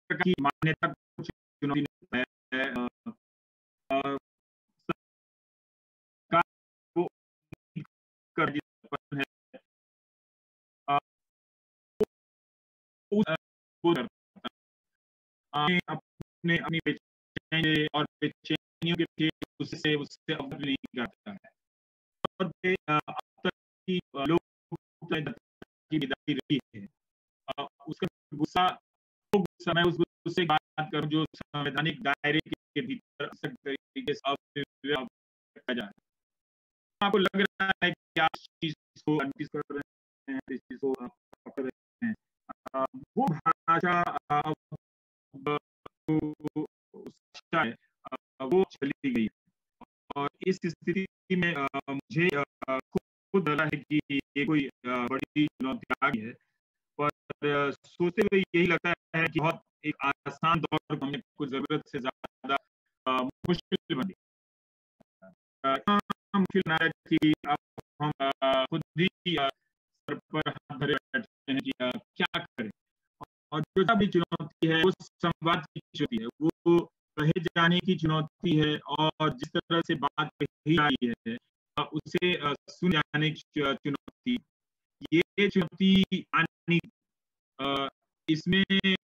प्रकार की मान्यता कुछ चुनौती है। अ, सरकार को कर है वो करता अपने अपनी बेचैनी और बेचैनियों के पीछे उससे उससे अवगत नहीं करता है। और अब तक की लोग की विदाई रही है, उसका गुस्सा वो समय उस गुस्से की बात करूं जो संवैधानिक दायरे के भीतर असर तरीके से किया जाए। आपको लग रहा है कि आप इस चीज को नोटिस कर रहे हैं, इस चीज को आप पकड़ रहे हैं। वो भाषा शिक्षा है, वो चली गई और इस स्थिति में मुझे खुद लगा है कि ये कोई बड़ी चुनौती आ गई है। पर सोचते हुए यही लगता है कि बहुत एक आसान दौर को हमने कुछ जरूरत से ज्यादा मुश्किल बन मुश्किल ना है कि अब हम खुद ही सर पर हाथ धरे बैठते हैं कि क्या करें। और जो भी चुनौती है वो संवाद की चुनौती है, वो कहे जाने की चुनौती है और जिस तरह से बात कही जा रही है उसे सुन जाने की चुनौती। ये चुनौती आनी इसमें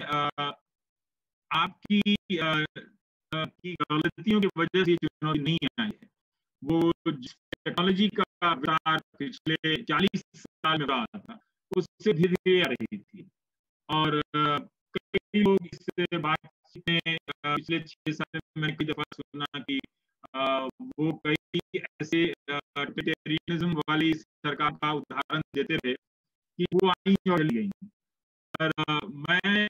आपकी की गलतियों की वजह से चुनौती नहीं आई है। वो टेक्नोलॉजी का विस्तार पिछले 40 साल में रहा था, उससे धीरे धीरे आ रही थी। और कई लोग इस बातचीत में पिछले 6 साल में मैंने कई दफा सुना कि वो कई ऐसे टोटलिटेरियनिज्म वाली सरकार का उदाहरण देते थे कि वो आई और चली गई। पर मैं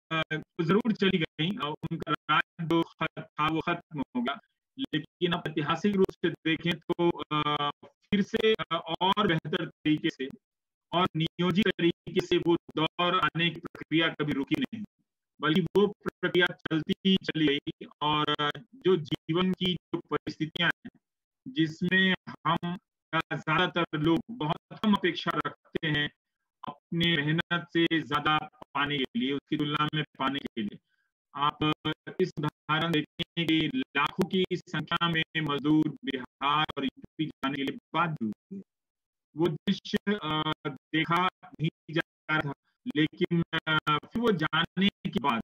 जरूर चली गई और उनका राज जो था वो खत्म हो गया। लेकिन अब ऐतिहासिक रूप से देखें तो फिर से और बेहतर तरीके से और नियोजित तरीके से वो दौर आने की प्रक्रिया कभी रुकी नहीं, बल्कि वो प्रक्रिया चलती चली गई। और जो जीवन की जो परिस्थितियां हैं जिसमें हम ज्यादातर लोग बहुत कम अपेक्षा रखते हैं अपने मेहनत से ज्यादा पाने के लिए, उसकी तुलना में पाने के लिए, आप इस उदाहरण देखें कि लाखों की संख्या में मजदूर बिहार और यूपी जाने के लिए बाध्य हुए। वो दृश्य देखा नहीं जा रहा था, लेकिन फिर वो जाने के बाद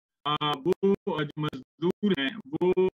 वो जो मजदूर हैं वो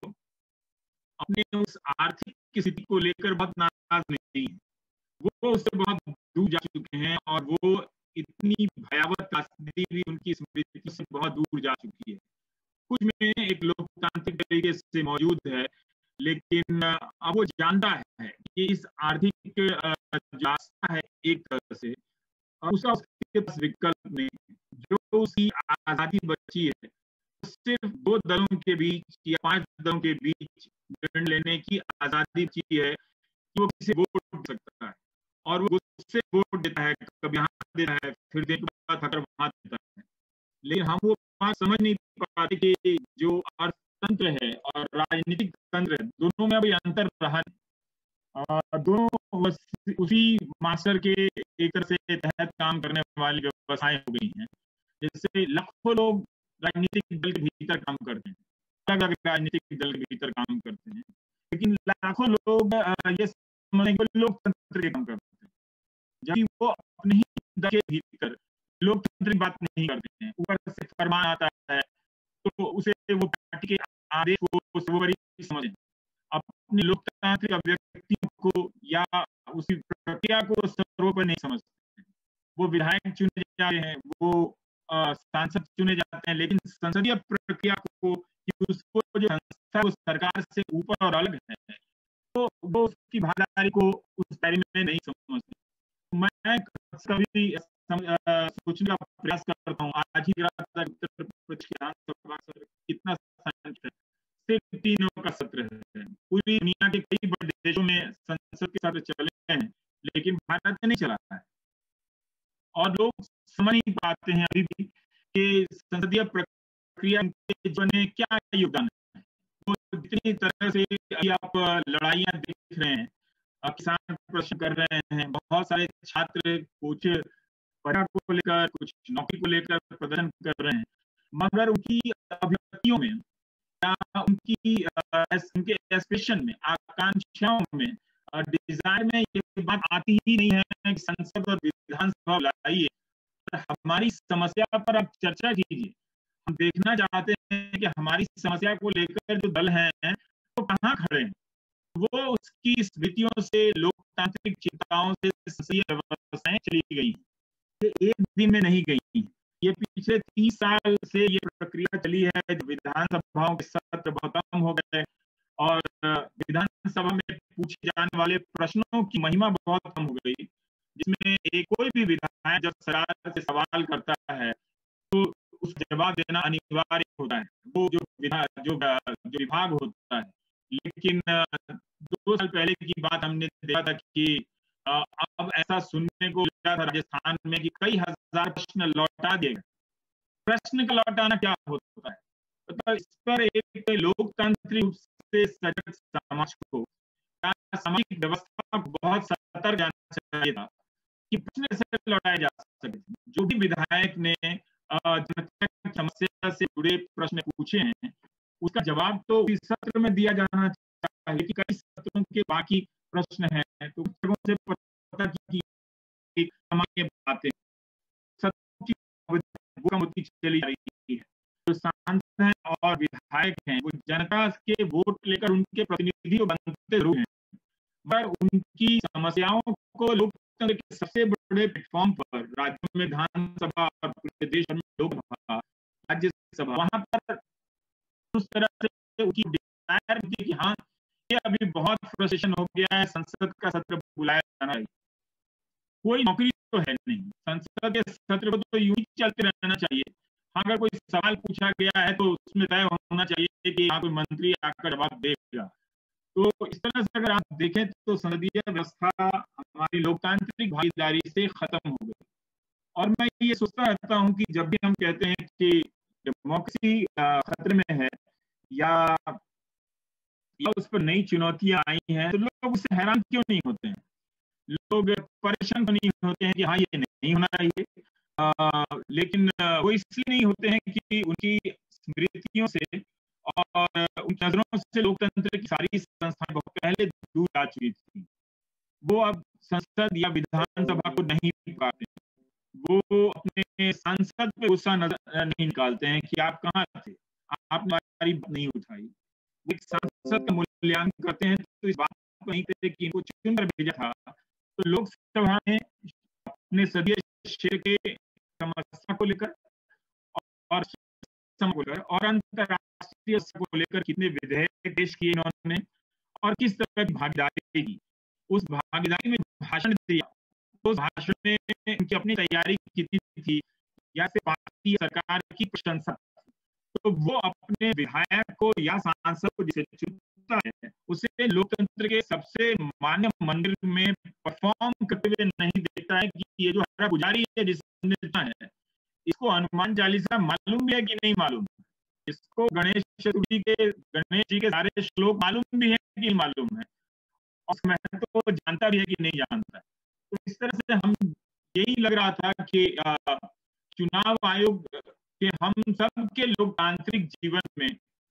अपने उस आर्थिक स्थिति को लेकर बहुत नाराज नहीं है। वो उससे बहुत दूर जा चुके हैं और वो इतनी भयावह राजनीति भी उनकी स्मृति से बहुत दूर जा चुकी है। कुछ में एक लोकतांत्रिक तरीके से मौजूद है, लेकिन अब वो जानता है कि इस आर्थिक रास्ता है एक तरह से उसका उसके पास विकल्प नहीं। जो उसकी आजादी बची है सिर्फ 2 दलों के बीच या 5 दलों के बीच निर्णय लेने की आजादी बची है कि वो किसी वोट दे सकता है और वो उससे वोट देता है, कभी यहाँ देता है, फिर देने के बाद अगर वहां देता है। लेकिन हम वो बात समझ नहीं पाते कि जो अर्थतंत्र है और राजनीतिक तंत्र है दोनों में अभी अंतर रहा नहीं। दोनों उसी मास्टर के एक तरह से तहत काम करने वाली व्यवस्थाएं हो गई हैं। जैसे लाखों लोग राजनीतिक दल के भीतर काम करते हैं, अलग अलग राजनीतिक दल के भीतर काम करते हैं, लेकिन लाखों लोग ये समझते हैं कि लोकतंत्र के काम करते हैं, जबकि वो अपने ही दल के भीतर लोकतंत्र की बात नहीं करते हैं। ऊपर से फरमान आता है तो उसे वो पार्टी के आदेश को सर्वोपरि समझें। अपने लोकतांत्रिक अभिव्यक्तियों को या उसी प्रक्रिया को सर्वोपरि नहीं समझते। वो विधायक चुने जाते हैं, वो सांसद चुने जाते हैं, लेकिन संसदीय प्रक्रिया को उसको जो संस्था वो सरकार से ऊपर और अलग है तो वो उसकी भागीदारी को उस दायरे में नहीं समझते। मैं कभी सोचने का प्रयास करता हूँ, आज ही उत्तर प्रदेश विधानसभा कितना संख्या है, सिर्फ 3 का सत्र है। पूरी दुनिया के कई बड़े देशों में संसद के सत्र चले हैं, लेकिन भारत में नहीं चला है। और लोग समझ नहीं पाते हैं अभी भी कि संसदीय प्रक्रिया के जीवन में क्या योगदान है। वो जितनी तरह से आप लड़ाइयां देख रहे हैं, किसान प्रदर्शन कर रहे हैं, बहुत सारे छात्र कुछ पढ़ा को लेकर, कुछ नौकरी को लेकर प्रदर्शन कर रहे हैं, मगर उनकी अभिव्यक्तियों में या उनके एस्पिरेशन में, आकांक्षाओं में, डिजायर में ये बात आती ही नहीं है कि संसद और विधानसभा लाइए, हमारी समस्या पर आप चर्चा कीजिए। हम देखना चाहते हैं कि हमारी समस्या को लेकर जो दल हैं वो कहाँ खड़े हैं। वो उसकी स्मृतियों से, लोकतांत्रिक चिंताओं से संसदीय व्यवस्थाएं चली गई, ये एक दिन में नहीं गई। ये पिछले 30 साल से ये प्रक्रिया चली है। विधानसभाओं के सत्र बहुत कम हो गए और विधानसभा में पूछे जाने वाले प्रश्नों की महिमा बहुत कम हो गई, जिसमें कोई भी विधायक जब सरकार से सवाल करता है तो उसका जवाब देना अनिवार्य होता है, वो जो विभाग होता है। लेकिन 2 साल पहले की बात हमने देखा था कि अब ऐसा सुनने को मिला था राजस्थान में कि कई हजार प्रश्न लौटा दिए गए। प्रश्न का लौटाना क्या होता है? मतलब इस पर एक लोकतांत्रिक रूप से सजग समाज को, सामाजिक व्यवस्था को बहुत सतर्क रहना चाहिए था कि प्रश्न से लौटाए जा सके। जो भी विधायक ने जनता की समस्या से जुड़े प्रश्न पूछे हैं, उसका जवाब तो इस सत्र में दिया जाना चाहिए कि कई सत्रों के बाकी प्रश्न हैं, तो सत्रों से पता की सामान्य बातें सत्रों की कम होती चली जा रही है। जो सांसद हैं और विधायक हैं, वो जनता के वोट लेकर उनके प्रतिनिधि बनते जरूर हैं, पर उनकी समस्याओं को लोकतंत्र के सबसे बड़े प्लेटफॉर्म पर, राज्यों में विधानसभा और पूरे देश में लोकसभा, राज्यसभा, वहां पर उस तरह से उनकी डिजायर होती है कि हाँ, ये अभी बहुत फ्रस्ट्रेशन हो गया है, संसद का सत्र बुलाया जाना है। कोई नौकरी तो है नहीं, संसद के सत्र को तो यूं ही चलते रहना चाहिए। हाँ, अगर कोई सवाल पूछा गया है तो उसमें तय होना चाहिए कि यहाँ कोई मंत्री आकर जवाब देगा। तो इस तरह से अगर आप देखें तो संसदीय व्यवस्था हमारी लोकतांत्रिक भागीदारी से खत्म हो गई। और मैं ये सोचता रहता हूँ कि जब भी हम कहते हैं कि डेमोक्रेसी खतरे में है या उस पर नई चुनौतियां आई हैं, तो लोग उससे हैरान क्यों नहीं होते हैं? लोग परेशान तो नहीं होते हैं कि हाँ ये नहीं होना चाहिए, लेकिन वो इसलिए नहीं होते हैं कि उनकी स्मृतियों से और उन नजरों से लोकतंत्र की सारी संस्थाएं बहुत पहले दूर जा चुकी थी। वो अब संसद या विधानसभा को नहीं पाते, वो अपने सांसद पे गुस्सा नहीं निकालते हैं कि आप कहाँ थे, आपने हमारी बात नहीं उठाई। वो एक सांसद का मूल्यांकन करते हैं तो इस बात को नहीं कहते कि इनको चुनकर भेजा था। तो लोकसभा में अपने सदस्य क्षेत्र के समस्या को लेकर और अंतरराष्ट्रीय को लेकर कितने विधेयक पेश किए इन्होंने और किस तरह की भागीदारी की, उस भागीदारी में भाषण दिया, उस भाषण में उनकी अपनी तैयारी कितनी थी या सिर्फ पार्टी सरकार की प्रशंसा। तो वो अपने विधायक को या सांसद को जिसे चुनता है उसे लोकतंत्र के सबसे मान्य मंदिर में परफॉर्म करते हुए नहीं देखता है कि ये जो हमारा पुजारी है जिसने चुना है, इसको हनुमान चालीसा मालूम भी है कि नहीं मालूम, इसको गणेश जी के सारे श्लोक मालूम भी है कि नहीं मालूम है, और महत्व तो जानता भी है कि नहीं जानता है। तो इस तरह से हम यही लग रहा था कि चुनाव आयोग के हम सब के लोकतांत्रिक जीवन में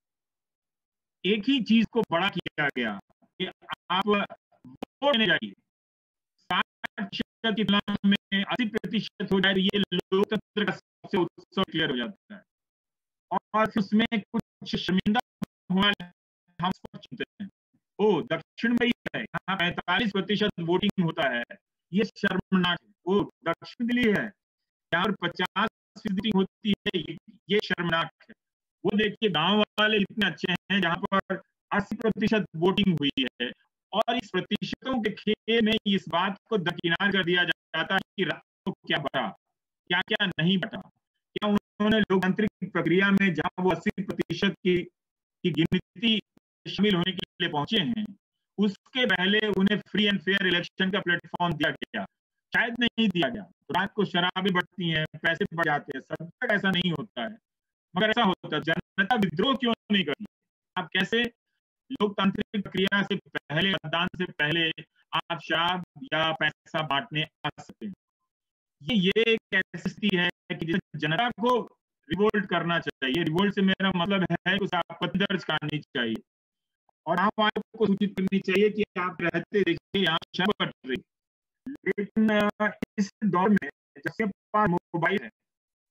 एक ही चीज को बड़ा किया गया कि आप वोट देने जाइए, 60% की तुलना में 80% हो जाए, ये लोकतंत्र का सबसे उत्सव क्लियर हो जाता है। और फिर उसमें कुछ शर्मिंदा हुआ हम चुनते हैं, ओ दक्षिण में ही है, यहाँ 45% वोटिंग होता है, ये शर्मनाक है। वो दक्षिण दिल्ली है, यहाँ पर 50% होती है, ये शर्मनाक है। वो देखिए गांव वाले इतने अच्छे हैं जहां पर 80% वोटिंग हुई है, और इस प्रतिशतों के खेल में इस बात को दरकिनार कर दिया जाता है कि रात को क्या बटा, क्या क्या नहीं बटा, क्या उन्होंने लोकतांत्रिक प्रक्रिया में जहां वो 80% की गिनती शामिल होने के लिए पहुंचे हैं, उसके पहले उन्हें फ्री एंड फेयर इलेक्शन का प्लेटफॉर्म दिया गया, शायद नहीं दिया गया। तो रात को शराबें बढ़ती हैं, पैसे बढ़ जाते हैं, सब तक ऐसा नहीं होता है, मगर ऐसा होता है। जनता विद्रोह क्यों नहीं करती? आप कैसे लोकतांत्रिक प्रक्रिया से पहले, मतदान से पहले आप शराब या पैसा बांटने आ सकते हैं? ये एक ऐसी स्थिति है कि जनता को रिवोल्ट करना चाहिए। रिवोल्ट से मेरा मतलब है कि उसे आपत्ति दर्ज करनी चाहिए और आम आदमी को सूचित करनी चाहिए कि आप रहते देखिए यहाँ शर्म कट रही। लेकिन इस दौर में जिसके पास मोबाइल है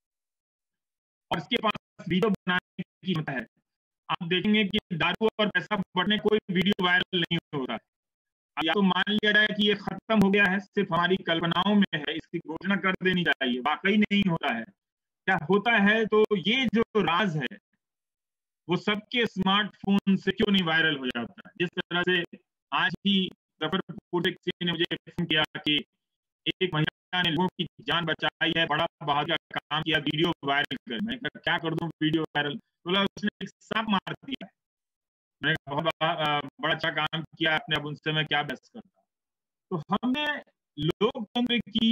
और उसके पास वीडियो बनाने की क्षमता है, आप देखेंगे कि दारू और पैसा बढ़ने कोई वीडियो वायरल नहीं हो रहा है। या तो मान लिया जाए कि ये खत्म हो गया है, सिर्फ हमारी कल्पनाओं में है, इसकी घोषणा कर देनी चाहिए, वाकई नहीं होता है। क्या होता है तो ये जो राज है वो सबके स्मार्टफोन से क्यों नहीं वायरल हो जाता। जिस तरह से आज ही जफरपुर से किसी ने मुझे फोन किया कि एक महिला ने लोगों की जान बचाई है, बड़ा बहादुर काम किया, वीडियो वायरल कर। मैं कहा क्या कर दूं वीडियो वायरल? बोला उसने एक सांप मार दिया है। मैंने बहुत बड़ा अच्छा काम किया आपने, अब उनसे मैं क्या बहस करता। तो हमने लोकतंत्र की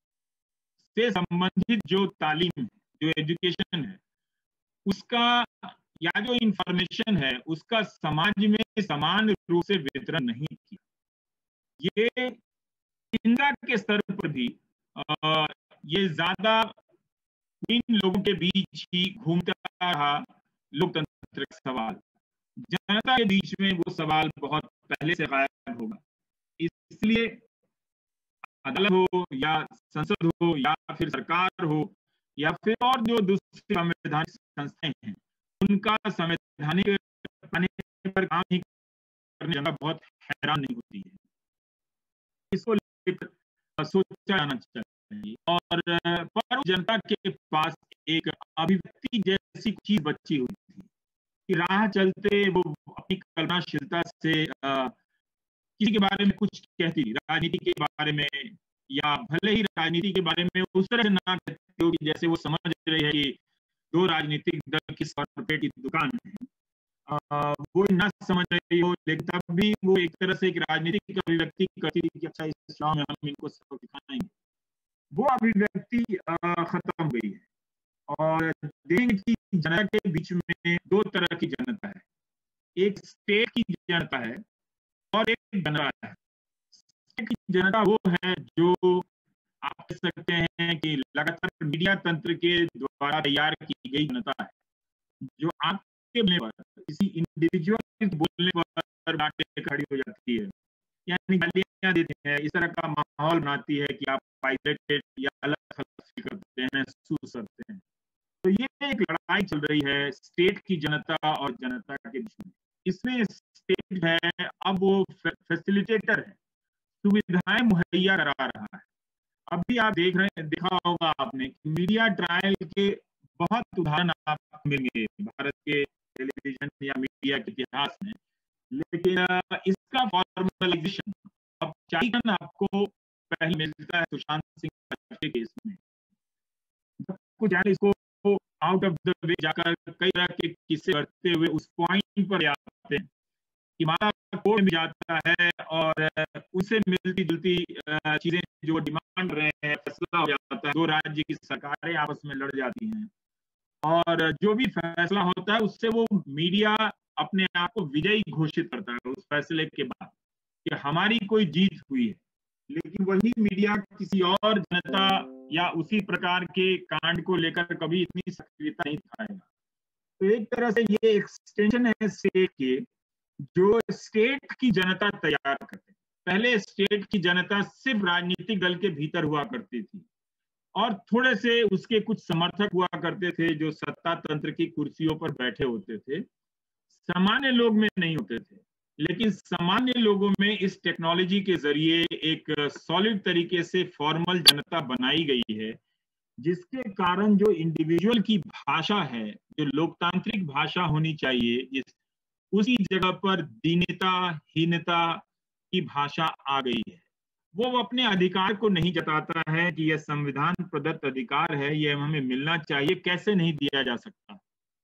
से संबंधित जो तालीम है, जो एजुकेशन है, उसका या जो इंफॉर्मेशन है उसका समाज में समान रूप से वितरण नहीं किया। ये चिंता के स्तर पर भी ये ज्यादा इन लोगों के बीच ही घूमता रहा लोकतंत्र का सवाल। जनता के बीच में वो सवाल बहुत पहले से गायब होगा। इसलिए अदालत हो या संसद हो या फिर सरकार हो या फिर और जो दूसरी संवैधानिक संस्थाएं हैं, उनका संवैधानिक पाने पर काम ही करने जनता बहुत हैरान नहीं होती है। इसको लेकर सोचा जाना चाहिए। और पर जनता के पास एक अभिव्यक्ति जैसी चीज बची हुई थी कि राह चलते वो अपनी कल्पनाशीलता से किसी के बारे में कुछ कहती, राजनीति के बारे में, या भले ही राजनीति के बारे में उस तरह से ना कहती हो जैसे वो समझ रही है कि दो राजनीतिक दल किस कॉर्पोरेट की दुकान है, वो ना समझ रही हो, लेकिन तब भी वो एक तरह से एक राजनीतिक अभिव्यक्ति करती कि अच्छा इस चुनाव में हम इनको सबक दिखाएंगे। वो अभिव्यक्ति खत्म गई है। और देखेंगे कि जनता के बीच में दो तरह की जनता है, एक स्टेट की जनता है और एक जनता है। स्टेट की जनता वो है जो आप कह सकते हैं कि लगातार मीडिया तंत्र के द्वारा तैयार की गई जनता है, जो आपके बोलने पर, किसी इंडिविजुअल के बोलने पर बातें खड़ी हो जाती है, यानी गालियां देती है, इस तरह का माहौल बनाती है कि आप आइसोलेटेड या अलग फील करते हैं, महसूस करते हैं। तो ये एक लड़ाई चल रही है स्टेट की जनता और जनता के बीच में। इसमें स्टेट है अब वो फैसिलिटेटर है, सुविधाएं मुहैया करा रहा है। अभी आप देख रहे हैं, देखा होगा आपने कि मीडिया ट्रायल के बहुत उदाहरण आपको मिलेंगे भारत के टेलीविजन या मीडिया के इतिहास में, लेकिन इसका फॉर्मलाइजेशन औपचारिकरण आपको पहले मिलता है सुशांत सिंह राजपूत के केस में। कुछ इसको आउट ऑफ द वे जाकर कई तरह के किस्से करते हुए उस पॉइंट पर आते हैं कि माता कोर्ट में जाता है और उससे मिलती जुलती चीजें जो डिमांड रहे हैं, फैसला हो जाता है, दो राज्य की सरकारें आपस में लड़ जाती हैं और जो भी फैसला होता है उससे वो मीडिया अपने आप को विजयी घोषित करता है उस फैसले के बाद कि हमारी कोई जीत हुई है। लेकिन वही मीडिया किसी और जनता या उसी प्रकार के कांड को लेकर कभी इतनी सक्रियता नहीं दिखाएगा। तो एक तरह से ये एक्सटेंशन है स्टेट के, जो स्टेट की जनता तैयार करते। पहले स्टेट की जनता सिर्फ राजनीतिक दल के भीतर हुआ करती थी और थोड़े से उसके कुछ समर्थक हुआ करते थे जो सत्ता तंत्र की कुर्सियों पर बैठे होते थे, सामान्य लोग में नहीं होते थे। लेकिन सामान्य लोगों में इस टेक्नोलॉजी के जरिए एक सॉलिड तरीके से फॉर्मल जनता बनाई गई है, जिसके कारण जो इंडिविजुअल की भाषा है, जो लोकतांत्रिक भाषा होनी चाहिए, उसी जगह पर दीनता हीनता की भाषा आ गई है। वो अपने अधिकार को नहीं जताता है कि यह संविधान प्रदत्त अधिकार है, यह हमें मिलना चाहिए, कैसे नहीं दिया जा सकता।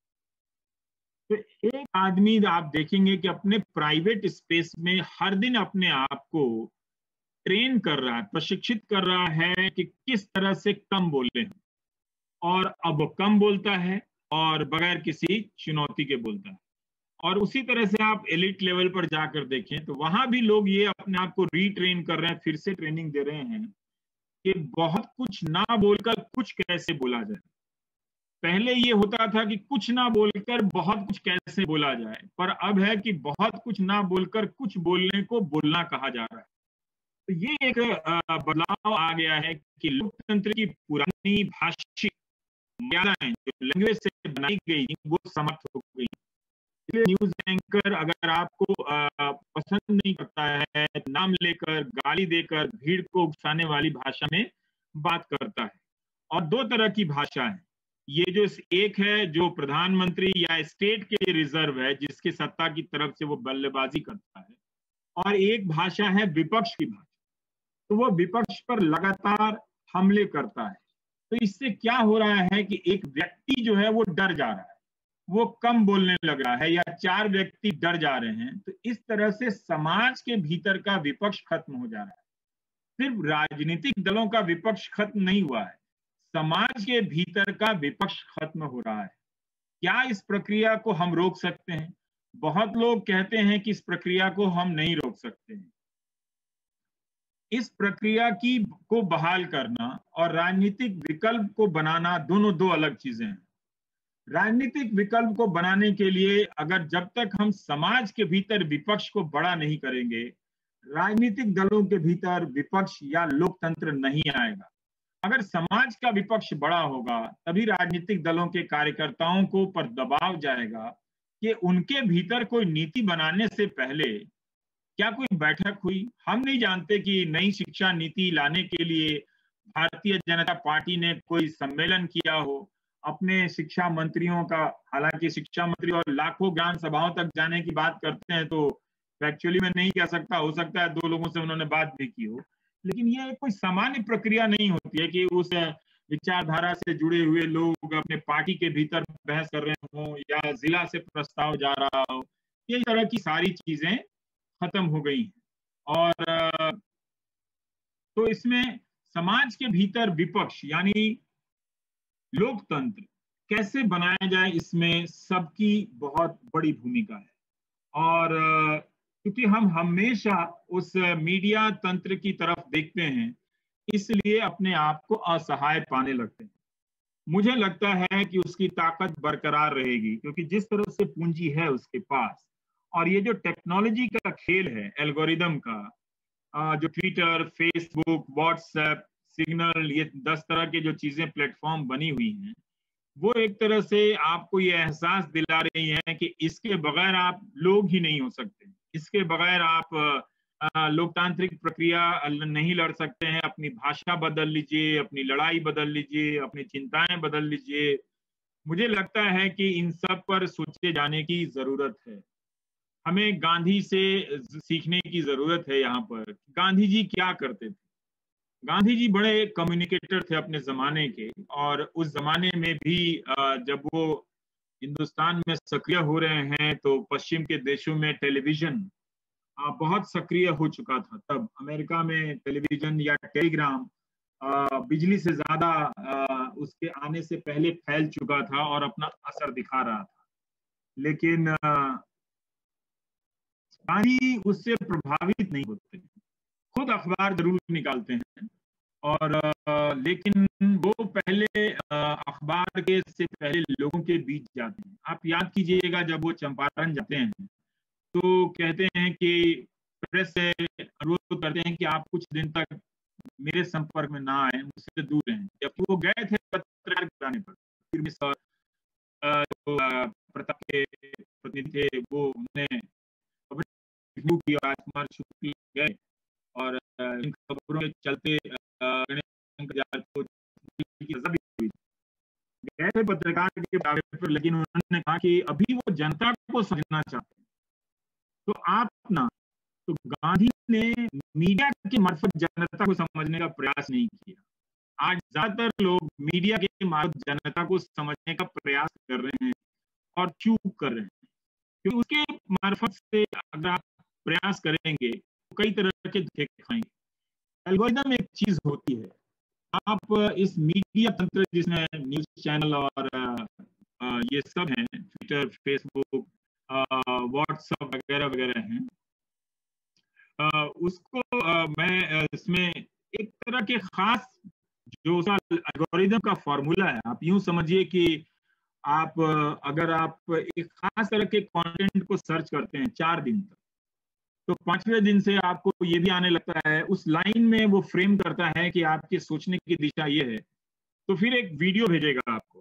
तो एक आदमी आप देखेंगे कि अपने प्राइवेट स्पेस में हर दिन अपने आप को ट्रेन कर रहा है, प्रशिक्षित कर रहा है कि किस तरह से कम बोले, और अब कम बोलता है और बगैर किसी चुनौती के बोलता है। और उसी तरह से आप एलिट लेवल पर जाकर देखें तो वहां भी लोग ये अपने आप को रीट्रेन कर रहे हैं, फिर से ट्रेनिंग दे रहे हैं कि बहुत कुछ ना बोलकर कुछ कैसे बोला जाए। पहले ये होता था कि कुछ ना बोलकर बहुत कुछ कैसे बोला जाए, पर अब है कि बहुत कुछ ना बोलकर कुछ बोलने को बोलना कहा जा रहा है। तो ये एक बदलाव आ गया है कि लोकतंत्र की पुरानी भाषिक मर्यादाएं जो लैंग्वेज से बनाई गई वो समाप्त हो गई। इसलिए न्यूज एंकर अगर आपको पसंद नहीं करता है, नाम लेकर गाली देकर भीड़ को उकसाने वाली भाषा में बात करता है। और दो तरह की भाषा है, ये जो एक है जो प्रधानमंत्री या स्टेट के रिजर्व है जिसकी सत्ता की तरफ से वो बल्लेबाजी करता है, और एक भाषा है विपक्ष की भाषा, तो वो विपक्ष पर लगातार हमले करता है। तो इससे क्या हो रहा है कि एक व्यक्ति जो है वो डर जा रहा है, वो कम बोलने लग रहा है, या चार व्यक्ति डर जा रहे हैं। तो इस तरह से समाज के भीतर का विपक्ष खत्म हो जा रहा है। सिर्फ राजनीतिक दलों का विपक्ष खत्म नहीं हुआ है, समाज के भीतर का विपक्ष खत्म हो रहा है। क्या इस प्रक्रिया को हम रोक सकते हैं? बहुत लोग कहते हैं कि इस प्रक्रिया को हम नहीं रोक सकते हैं। इस प्रक्रिया की को बहाल करना और राजनीतिक विकल्प को बनाना दोनों दो अलग चीजें हैं। राजनीतिक विकल्प को बनाने के लिए अगर जब तक हम समाज के भीतर विपक्ष को बड़ा नहीं करेंगे, राजनीतिक दलों के भीतर विपक्ष या लोकतंत्र नहीं आएगा। अगर समाज का विपक्ष बड़ा होगा तभी राजनीतिक दलों के कार्यकर्ताओं को पर दबाव जाएगा कि उनके भीतर कोई नीति बनाने से पहले क्या कोई बैठक हुई। हम नहीं जानते कि नई शिक्षा नीति लाने के लिए भारतीय जनता पार्टी ने कोई सम्मेलन किया हो अपने शिक्षा मंत्रियों का। हालांकि शिक्षा मंत्री और लाखों ज्ञान सभाओं तक जाने की बात करते हैं, तो एक्चुअली मैं नहीं कह सकता, हो सकता है दो लोगों से उन्होंने बात भी की हो, लेकिन यह कोई सामान्य प्रक्रिया नहीं होती है कि उस विचारधारा से जुड़े हुए लोग अपने पार्टी के भीतर बहस कर रहे हों या जिला से प्रस्ताव जा रहा हो। ये तरह की सारी चीजें खत्म हो गई हैं। और तो इसमें समाज के भीतर विपक्ष यानी लोकतंत्र कैसे बनाया जाए, इसमें सबकी बहुत बड़ी भूमिका है। और क्योंकि हम हमेशा उस मीडिया तंत्र की तरफ देखते हैं, इसलिए अपने आप को असहाय पाने लगते हैं। मुझे लगता है कि उसकी ताकत बरकरार रहेगी, क्योंकि जिस तरह से पूंजी है उसके पास, और ये जो टेक्नोलॉजी का खेल है एल्गोरिदम का, जो ट्विटर, फेसबुक, व्हाट्सएप, सिग्नल, ये 10 तरह के जो चीजें प्लेटफॉर्म बनी हुई हैं, वो एक तरह से आपको ये एहसास दिला रही हैं कि इसके बगैर आप लोग ही नहीं हो सकते, इसके बगैर आप लोकतांत्रिक प्रक्रिया नहीं लड़ सकते हैं। अपनी भाषा बदल लीजिए, अपनी लड़ाई बदल लीजिए, अपनी चिंताएं बदल लीजिए। मुझे लगता है कि इन सब पर सोचे जाने की जरूरत है। हमें गांधी से सीखने की जरूरत है। यहाँ पर गांधी जी क्या करते थे? गांधी जी बड़े कम्युनिकेटर थे अपने जमाने के, और उस जमाने में भी जब वो हिंदुस्तान में सक्रिय हो रहे हैं तो पश्चिम के देशों में टेलीविजन बहुत सक्रिय हो चुका था। तब अमेरिका में टेलीविजन या टेलीग्राम बिजली से ज्यादा उसके आने से पहले फैल चुका था और अपना असर दिखा रहा था। लेकिन गांधी उससे प्रभावित नहीं होते, खुद अखबार जरूर निकालते हैं, और लेकिन वो पहले अखबार के से पहले लोगों के बीच जाते हैं। आप याद कीजिएगा जब वो चंपारण जाते हैं तो कहते हैं कि प्रेस से अनुरोध करते हैं कि आप कुछ दिन तक मेरे संपर्क में ना आए, मुझसे दूर रहें। जबकि वो गए थे पत्रकार कराने पर, फिर प्रताप के प्रतिनिधि थे, वो उन्होंने की राजकुमार शुक्ल गए, और इन खबरों के चलते गए थे पत्रकार के दावे पर, लेकिन उन्होंने कहा कि अभी वो जनता को समझना चाहते हैं। तो आप ना, तो गांधी ने मीडिया के मार्फत जनता को समझने का प्रयास नहीं किया। आज ज्यादातर लोग मीडिया के मार्फत जनता को समझने का प्रयास कर रहे हैं और चूक कर रहे हैं, क्योंकि उसके मार्फत से अगर आप प्रयास करेंगे तो कई तरह के धोखे खाएंगे। एल्गोरिदम एक चीज होती है, आप इस मीडिया तंत्र जिसमें न्यूज चैनल और ये सब हैं, ट्विटर, फेसबुक, व्हाट्सएप वगैरह वगैरह हैं, उसको मैं इसमें एक तरह के खास जो एल्गोरिदम का फॉर्मूला है, आप यूं समझिए कि अगर आप एक खास तरह के कंटेंट को सर्च करते हैं 4 दिन तक, तो 5वें दिन से आपको ये भी आने लगता है, उस लाइन में वो फ्रेम करता है कि आपके सोचने की दिशा ये है, तो फिर एक वीडियो भेजेगा आपको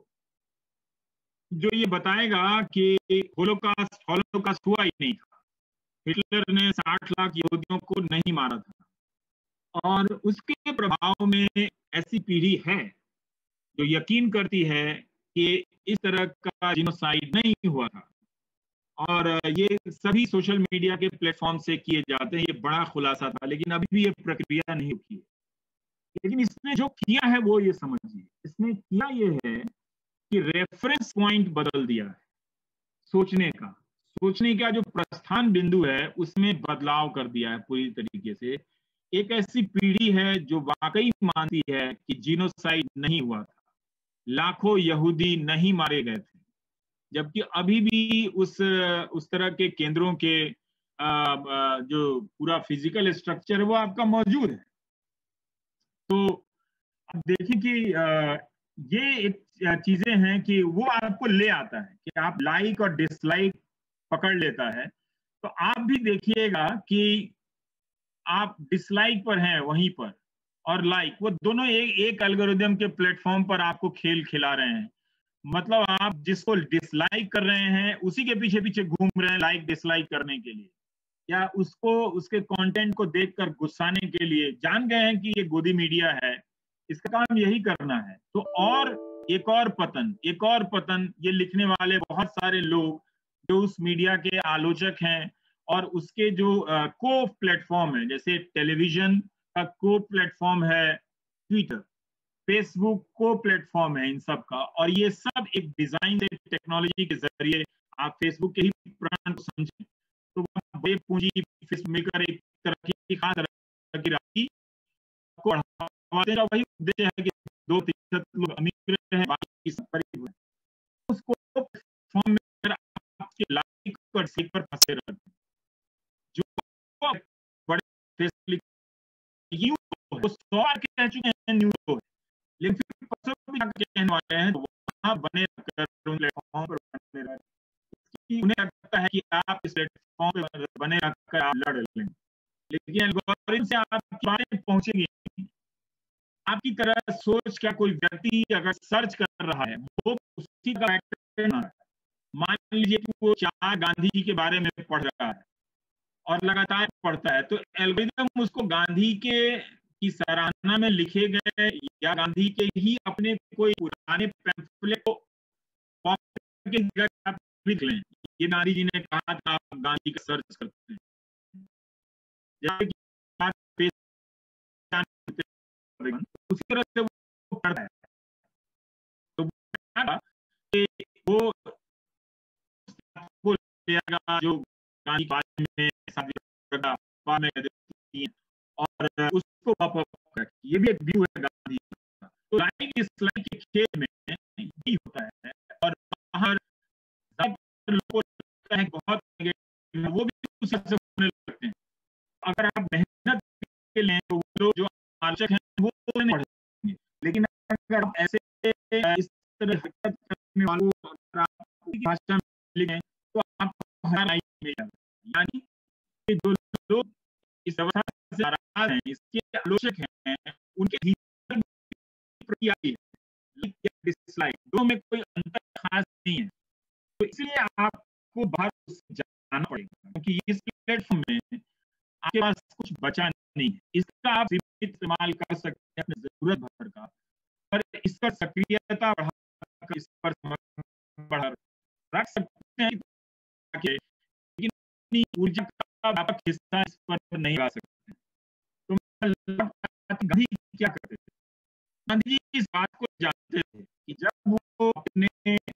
जो ये बताएगा कि होलोकास्ट हॉलोकास्ट हुआ ही नहीं था, हिटलर ने 60 लाख यहूदियों को नहीं मारा था। और उसके प्रभाव में ऐसी पीढ़ी है जो यकीन करती है कि इस तरह का जिनोसाइड नहीं हुआ था। और ये सभी सोशल मीडिया के प्लेटफॉर्म से किए जाते हैं। ये बड़ा खुलासा था, लेकिन अभी भी ये प्रक्रिया नहीं रुकी है। लेकिन इसने जो किया है वो ये समझिए, इसने किया ये है कि रेफरेंस पॉइंट बदल दिया है सोचने का। सोचने का जो प्रस्थान बिंदु है उसमें बदलाव कर दिया है पूरी तरीके से। एक ऐसी पीढ़ी है जो वाकई मानती है कि जीनोसाइड नहीं हुआ था, लाखों यहूदी नहीं मारे गए थे, जबकि अभी भी उस तरह के केंद्रों के जो पूरा फिजिकल स्ट्रक्चर है वो आपका मौजूद है। तो अब देखिए कि ये एक चीजें हैं कि वो आपको ले आता है कि आप लाइक और डिसलाइक पकड़ लेता है। तो आप भी देखिएगा कि आप डिसलाइक पर हैं वहीं पर, और लाइक, वो दोनों एक एल्गोरिदम के प्लेटफॉर्म पर आपको खेल खिला रहे हैं। मतलब आप जिसको डिसलाइक कर रहे हैं उसी के पीछे पीछे घूम रहे हैं लाइक डिसलाइक करने के लिए, या उसको उसके कंटेंट को देखकर गुस्साने के लिए। जान गए हैं कि ये गोदी मीडिया है, इसका काम यही करना है। तो और एक और पतन ये लिखने वाले बहुत सारे लोग जो उस मीडिया के आलोचक हैं, और उसके जो को प्लेटफॉर्म है, जैसे टेलीविजन का को प्लेटफॉर्म है ट्विटर, फेसबुक को प्लेटफॉर्म है इन सब का, और ये सब एक डिजाइन से टेक्नोलॉजी के जरिए, आप फेसबुक के ही प्राण को समझें तो बड़े पूंजी फेसबुक मिलकर एक तरह की खास तरह की राशि को बढ़ावा देने का वही उद्देश्य है कि 2% लोग अमीर हैं, बाकी सब गरीब हैं। उसको प्लेटफॉर्म में आपके लाइक और शेयर पर फंसे रहते हैं। जो बड़े फेसबुक वो 100 बार कह चुके हैं न्यूज है, लेकिन फिर परसों भी कहने वाले हैं, तो वहां बने रहकर प्लेटफॉर्म पर बने रहकर उन्हें लगता है कि आप इस प्लेटफॉर्म पर बने रहकर आप लड़ लेंगे, लेकिन एल्गोरिथम से आपकी बातें पहुंचेंगी। आपकी तरह सोच क्या कोई व्यक्ति अगर सर्च कर रहा है, वो उसी का मान लीजिए कि वो 4 गांधी जी के बारे में पढ़ रहा है और लगातार पढ़ता है, तो एल्गोरिथम उसको गांधी के की सराहना में लिखे गए या गांधी के ही अपने कोई पुराने पैम्फलेट को कॉपी करके आप लिख लें, ये गांधी जी ने कहा था, आप गांधी का सर्च करते हैं, जैसे कि उसी तरह से वो पढ़ता है। तो वो जो गांधी बाद में और उसको ये भी एक व्यू है गांधी का। तो लाइक डिसलाइक के खेल में यही होता है, और बाहर लोगों को लगता है बहुत वो भी उसी से होने लगते हैं। अगर आप मेहनत के लिए तो लोग जो आलोचक हैं वो नहीं पढ़ेंगे, लेकिन अगर आप ऐसे इस तरह हरकत करने वालों अगर आप भाषा में लिखें तो आपको हर लाइन मिल जाएगा। यानी कि जो लोग इस व्यवस्था से नाराज हैं, इसके आलोचक हैं, उनके भीतर प्रक्रिया है, लाइक या डिसलाइक दो में कोई अंतर खास नहीं है। तो इसलिए आपको बाहर जाना पड़ेगा, क्योंकि इस प्लेटफॉर्म में आपके पास कुछ बचा नहीं है। इसका आप सीमित इस्तेमाल कर सकते हैं अपनी जरूरत भर का, पर इस पर सक्रियता बढ़ाकर इस पर बढ़ा रख सकते हैं, लेकिन अपनी ऊर्जा का व्यापक हिस्सा इस पर नहीं ला सकते। तो गांधी क्या करते थे? गांधी जी इस बात को जानते थे कि जब वो अपने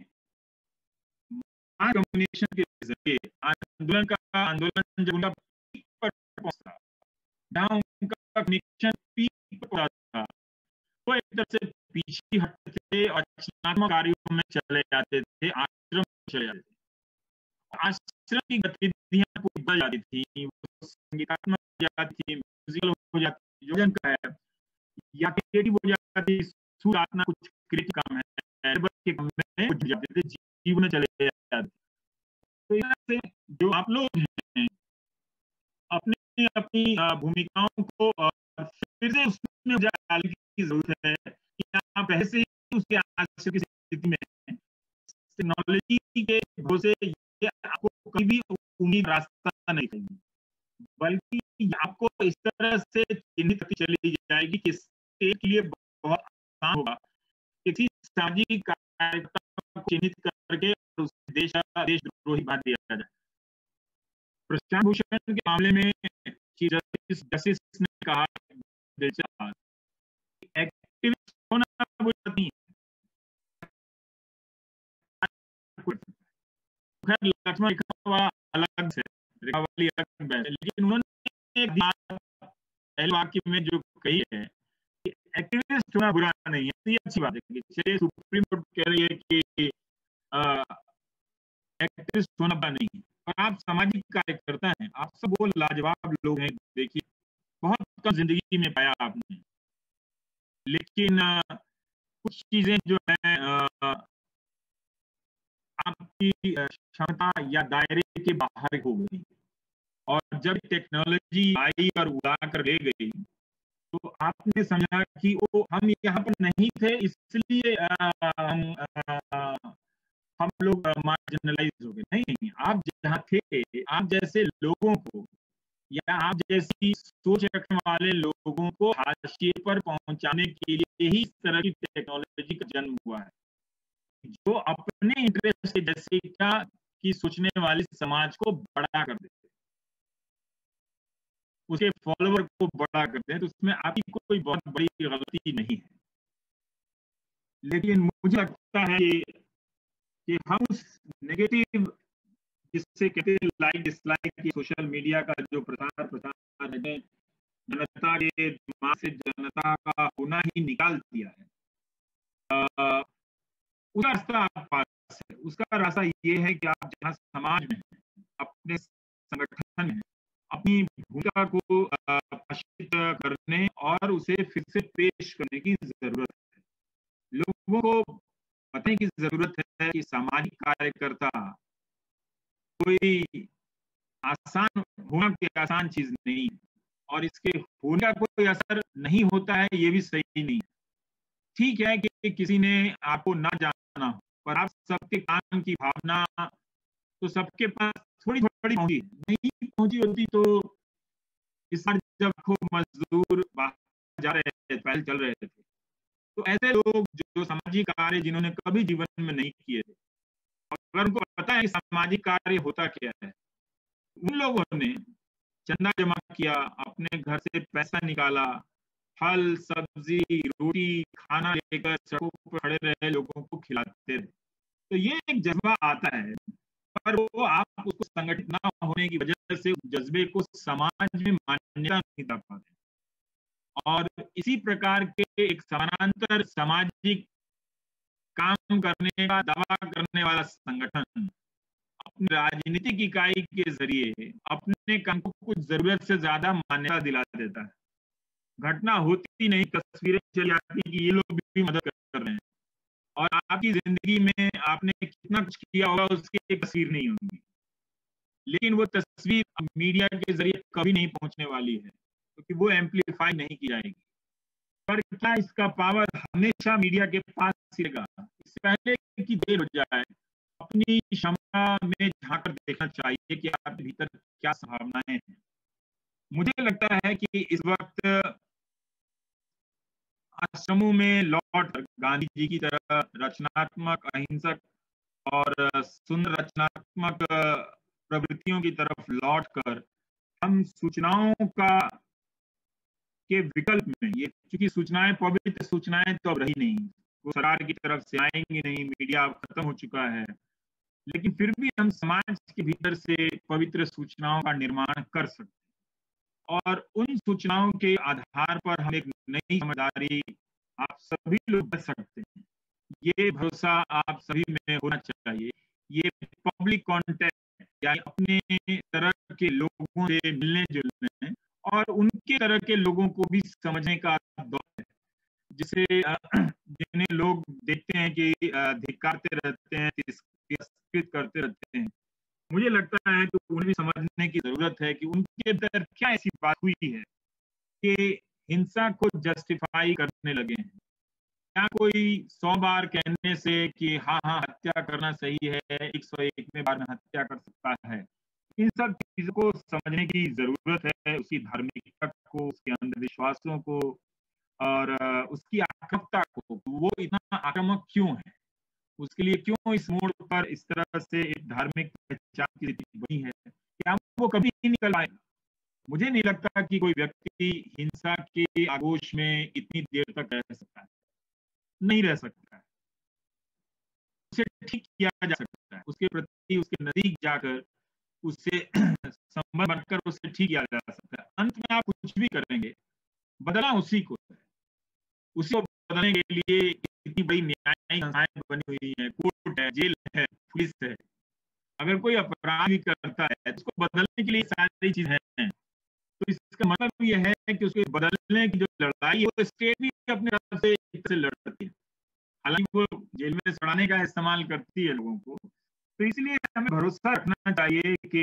कम्युनिकेशन के जरिए आंदोलन जब उनका पीक पर पहुंचा, जहां उनका कम्युनिकेशन पीक पर पहुंचा था, वो एक तरह से पीछे हटते थे और रचनात्मक कार्यों में चले जाते थे, आश्रम चले जाते थे। आश्रम की गतिविधियां बदल जाती थी, वो संगीतात्मक हो जाती थी, म्यूजिकल हो जाती थी, योजन का है या क्रिएटिव हो जाती थी, सुरातना कुछ क्रिएटिव काम है, के काम में जुट जाते थे, जीवन में चले जाते थे। तो यहाँ से जो आप लोग हैं, अपनी अपनी भूमिकाओं को फिर से उसमें डालने की जरूरत है कि आप पहले से ही उसके आश्रय की स्थिति में हैं। टेक्नोलॉजी के भरोसे ये आपको कभी भी उम्मीद रास्ता नहीं देगी, बल्कि आपको इस तरह से चिन्हित करती चली जाएगी कि इसके लिए बहुत आसान होगा किसी सामाजिक कार्यकर्ता को चिन्हित करके उसे देशद्रोही बना दिया जाए। प्रशांत भूषण के मामले में चीफ जस्टिस ने कहा एक्टिविस्ट होना वो नहीं है। खैर लक्ष्मण रेखा अलग से रेखा वाली अलग है, लेकिन उन्होंने एक पहले वाक्य में जो कही है कि एक्टिविस्ट होना बुरा नहीं है, तो ये अच्छी बात है कि चलिए सुप्रीम कोर्ट कह रही है कि एक्टिविस्ट होना बुरा नहीं है, और आप सामाजिक कार्यकर्ता हैं, आप सब वो लाजवाब लोग हैं। देखिए बहुत कम जिंदगी में पाया आपने, लेकिन कुछ चीजें जो है आपकी क्षमता या दायरे के बाहर हो गई, और जब टेक्नोलॉजी आई और उड़ा कर ले गई तो आपने समझा कि वो हम यहाँ पर नहीं थे, इसलिए हम लोग मार्जिनलाइज हो गए। नहीं, आप जहाँ थे, आप जैसे लोगों को या आप जैसी सोच रखने वाले लोगों को हाशिए पर पहुंचाने के लिए ही इस तरह की टेक्नोलॉजी का जन्म हुआ है, जो अपने इंटरेस्ट के जैसे क्या की सोचने वाले समाज को बड़ा कर देते, उसके फॉलोवर को बड़ा करते हैं, तो उसमें आपकी कोई बहुत बड़ी गलती नहीं है। लेकिन मुझे लगता है कि हम उस नेगेटिव, जिससे कहते हैं लाइक डिसलाइक की सोशल मीडिया का जो प्रचार है, जनता के दिमाग से जनता का होना ही निकाल दिया है। उसका रास्ता आपके पास है। उसका रास्ता ये है कि आप जहाँ समाज में हैं, अपने संगठन में अपनी भूमिका को प्रदर्शित करने और उसे फिर से पेश करने की जरूरत है। लोगों को बताने की जरूरत है कि सामाजिक कार्यकर्ता कोई आसान होना कोई आसान चीज नहीं है, और इसके होने का कोई असर नहीं होता है, ये भी सही नहीं है। ठीक है कि किसी ने आपको ना जाना हो, पर आप सबके काम की भावना तो सबके पास थोड़ी थोड़ी पहुंची, नहीं पहुंची होती तो इस बार जब खूब मजदूर बाहर जा रहे थे, पहले चल रहे थे, तो ऐसे लोग जो सामाजिक कार्य जिन्होंने कभी जीवन में नहीं किए थे, अगर उनको पता है कि सामाजिक कार्य होता क्या है, उन लोगों ने चंदा जमा किया, अपने घर से पैसा निकाला, फल सब्जी रोटी खाना लेकर सड़कों पर खड़े रहे लोगों को खिलाते थे। तो ये एक जज्बा आता है, पर वो आप उसको संगठित ना होने की वजह से उस जज्बे को समाज में मान्यता नहीं दे पाते। और इसी प्रकार के एक समानांतर सामाजिक काम करने का दावा करने वाला संगठन अपनी राजनीतिक इकाई के जरिए अपने काम को कुछ जरूरत से ज्यादा मान्यता दिला देता है। घटना होती नहीं, तस्वीरें चली आती कि ये लोग भी मदद कर रहे हैं, और आपकी जिंदगी में आपने कितना कुछ किया होगा उसकी एक तस्वीर नहीं होगी, लेकिन वो तस्वीर मीडिया के जरिए कभी नहीं पहुंचने वाली है, क्योंकि वो एम्पलीफाई नहीं की जाएगी। पर क्या इसका पावर हमेशा मीडिया के पास रहेगा? इससे पहले कि देर हो जाए, अपनी क्षमता में झांक देखना चाहिए कि आपके भीतर क्या संभावनाएं हैं। मुझे लगता है कि इस वक्त आश्रमों में लौट गांधी जी की तरह रचनात्मक, अहिंसक और सुंदर रचनात्मक प्रवृत्तियों की तरफ लौटकर हम सूचनाओं का के विकल्प में, ये चूंकि सूचनाएं पवित्र सूचनाएं तो अब रही नहीं, वो सरकार की तरफ से आएंगी नहीं, मीडिया अब खत्म हो चुका है, लेकिन फिर भी हम समाज के भीतर से पवित्र सूचनाओं का निर्माण कर सकते हैं, और उन सूचनाओं के आधार पर हम एक नई समझदारी आप सभी लोग बच सकते हैं। ये भरोसा आप सभी में होना चाहिए। ये पब्लिक कॉन्टेक्ट, यानी अपने तरह के लोगों से मिलने जुलने और उनके तरह के लोगों को भी समझने का दौर है, जिसे जिन्हें लोग देखते हैं कि धिक्कारते रहते हैं, तिरस्कृत करते रहते हैं, मुझे लगता है कि उन्हें भी समझने की जरूरत है कि उनके अंदर क्या ऐसी बात हुई है कि हिंसा को जस्टिफाई करने लगे हैं। क्या कोई 100 बार कहने से कि हाँ हाँ हत्या करना सही है, 101 में बार में हत्या कर सकता है? इन सब चीजों को समझने की जरूरत है, उसकी धार्मिकता को, उसके अंधविश्वासों को, और उसकी आक्रामकता को। वो इतना आक्रामक क्यों है, उसके लिए क्यों इस मोड़ पर इस तरह से एक धार्मिक पहचान की स्थिति बनी है? क्या वो कभी नहीं निकल आएगा? मुझे नहीं लगता कि कोई व्यक्ति हिंसा के आगोश में इतनी देर तक रह सकता है, नहीं रह सकता है। उसे ठीक किया जा सकता है, उसके प्रति, उसके नजदीक जाकर, उससे संबंध बनकर उसे ठीक किया जा सकता है। अंत में आप कुछ भी करेंगे, बदलना उसी को है। उसी को बदलने के लिए इतनी बड़ी न्यायिक संस्थाएं बनी हुई है, कोर्ट है, जेल है, पुलिस है। अगर कोई अपराध भी करता है तो उसको बदलने के लिए सारी चीजें हैं। तो इसका मतलब यह है कि उसको बदलने की जो लड़ाई है वो स्टेट भी अपने तरफ से एक तरह से लड़ती है। हालांकि वो जेल में सड़ाने का इस्तेमाल करती है लोगों को। तो इसलिए हमें भरोसा रखना चाहिए कि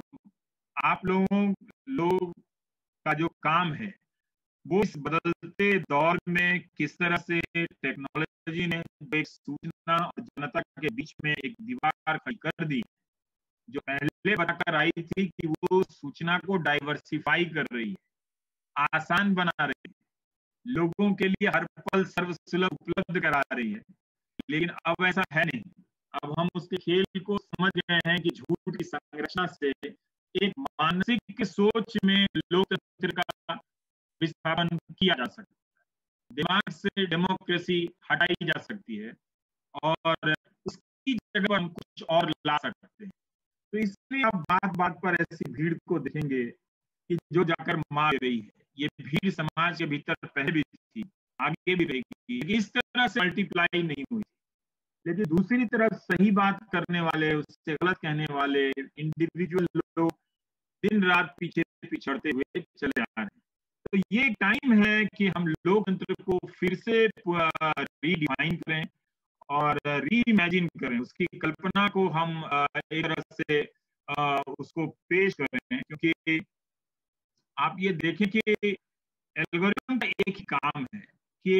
आप लोग का जो काम है वो इस बदलते दौर में किस तरह से टेक्नोलॉजी ने एक सूचना और जनता के बीच में एक दीवार खड़ी कर दी, जो पहले बताकर आई थी कि वो सूचना को डाइवर्सिफाई कर रही है, आसान बना रही है, लोगों के लिए हर पल सर्वसुलभ उपलब्ध करा रही है। लेकिन अब ऐसा है नहीं। अब हम उसके खेल को समझ गए हैं कि झूठ की संरचना से एक मानसिक सोच में लोकतंत्र का विस्थापन किया जा सकता है, दिमाग से डेमोक्रेसी हटाई जा सकती है और उसकी जगह पर हम कुछ और ला सकते हैं। तो इसलिए आप बात बात पर ऐसी भीड़ को देखेंगे कि जो जाकर मार रही है। ये भीड़ समाज के भीतर पहले भी थी, आगे भी रहेगी, लेकिन इस तरह से मल्टीप्लाई नहीं हुई। लेकिन दूसरी तरफ सही बात करने वाले, उससे गलत कहने वाले इंडिविजुअल लोग दिन रात पीछे पिछड़ते हुए चले आ रहे हैं। तो ये टाइम है कि हम लोकतंत्र को फिर से रीडिफाइन करें और री इमेजिन करें, उसकी कल्पना को हम एक तरह से उसको पेश करें। क्योंकि आप ये देखें कि एल्गोरिथम का एक ही काम है कि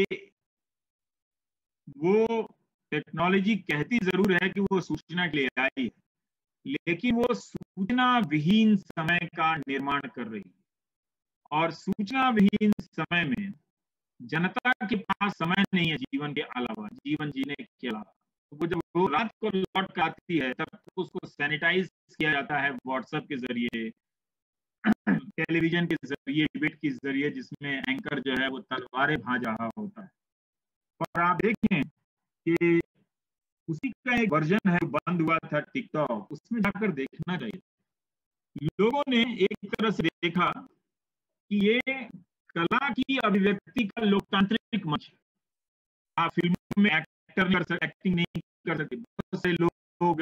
वो टेक्नोलॉजी कहती जरूर है कि वो सूचना के लिए आई है, लेकिन वो सूचना विहीन समय का निर्माण कर रही है। और सूचना विहीन समय में जनता के पास समय नहीं है जीवन के अलावा, जीवन जीने के अलावा। तो वो जब वो रात को लौट कर आती है तब उसको सैनिटाइज किया जाता है व्हाट्सएप के जरिए, टेलीविजन के जरिए, डिबेट के जरिए, जिसमें एंकर जो है वो तलवारें भांज रहा होता है। और आप देखें कि उसी का एक वर्जन है, बंद हुआ था टिकटॉक, उसमें जाकर देखना चाहिए। लोगों ने एक तरह से देखा कि ये कला की अभिव्यक्ति का लोकतांत्रिक मंच है। आप फिल्मों में एक्टर नहीं कर सकते, एक्टिंग नहीं कर सकते, बहुत से लोग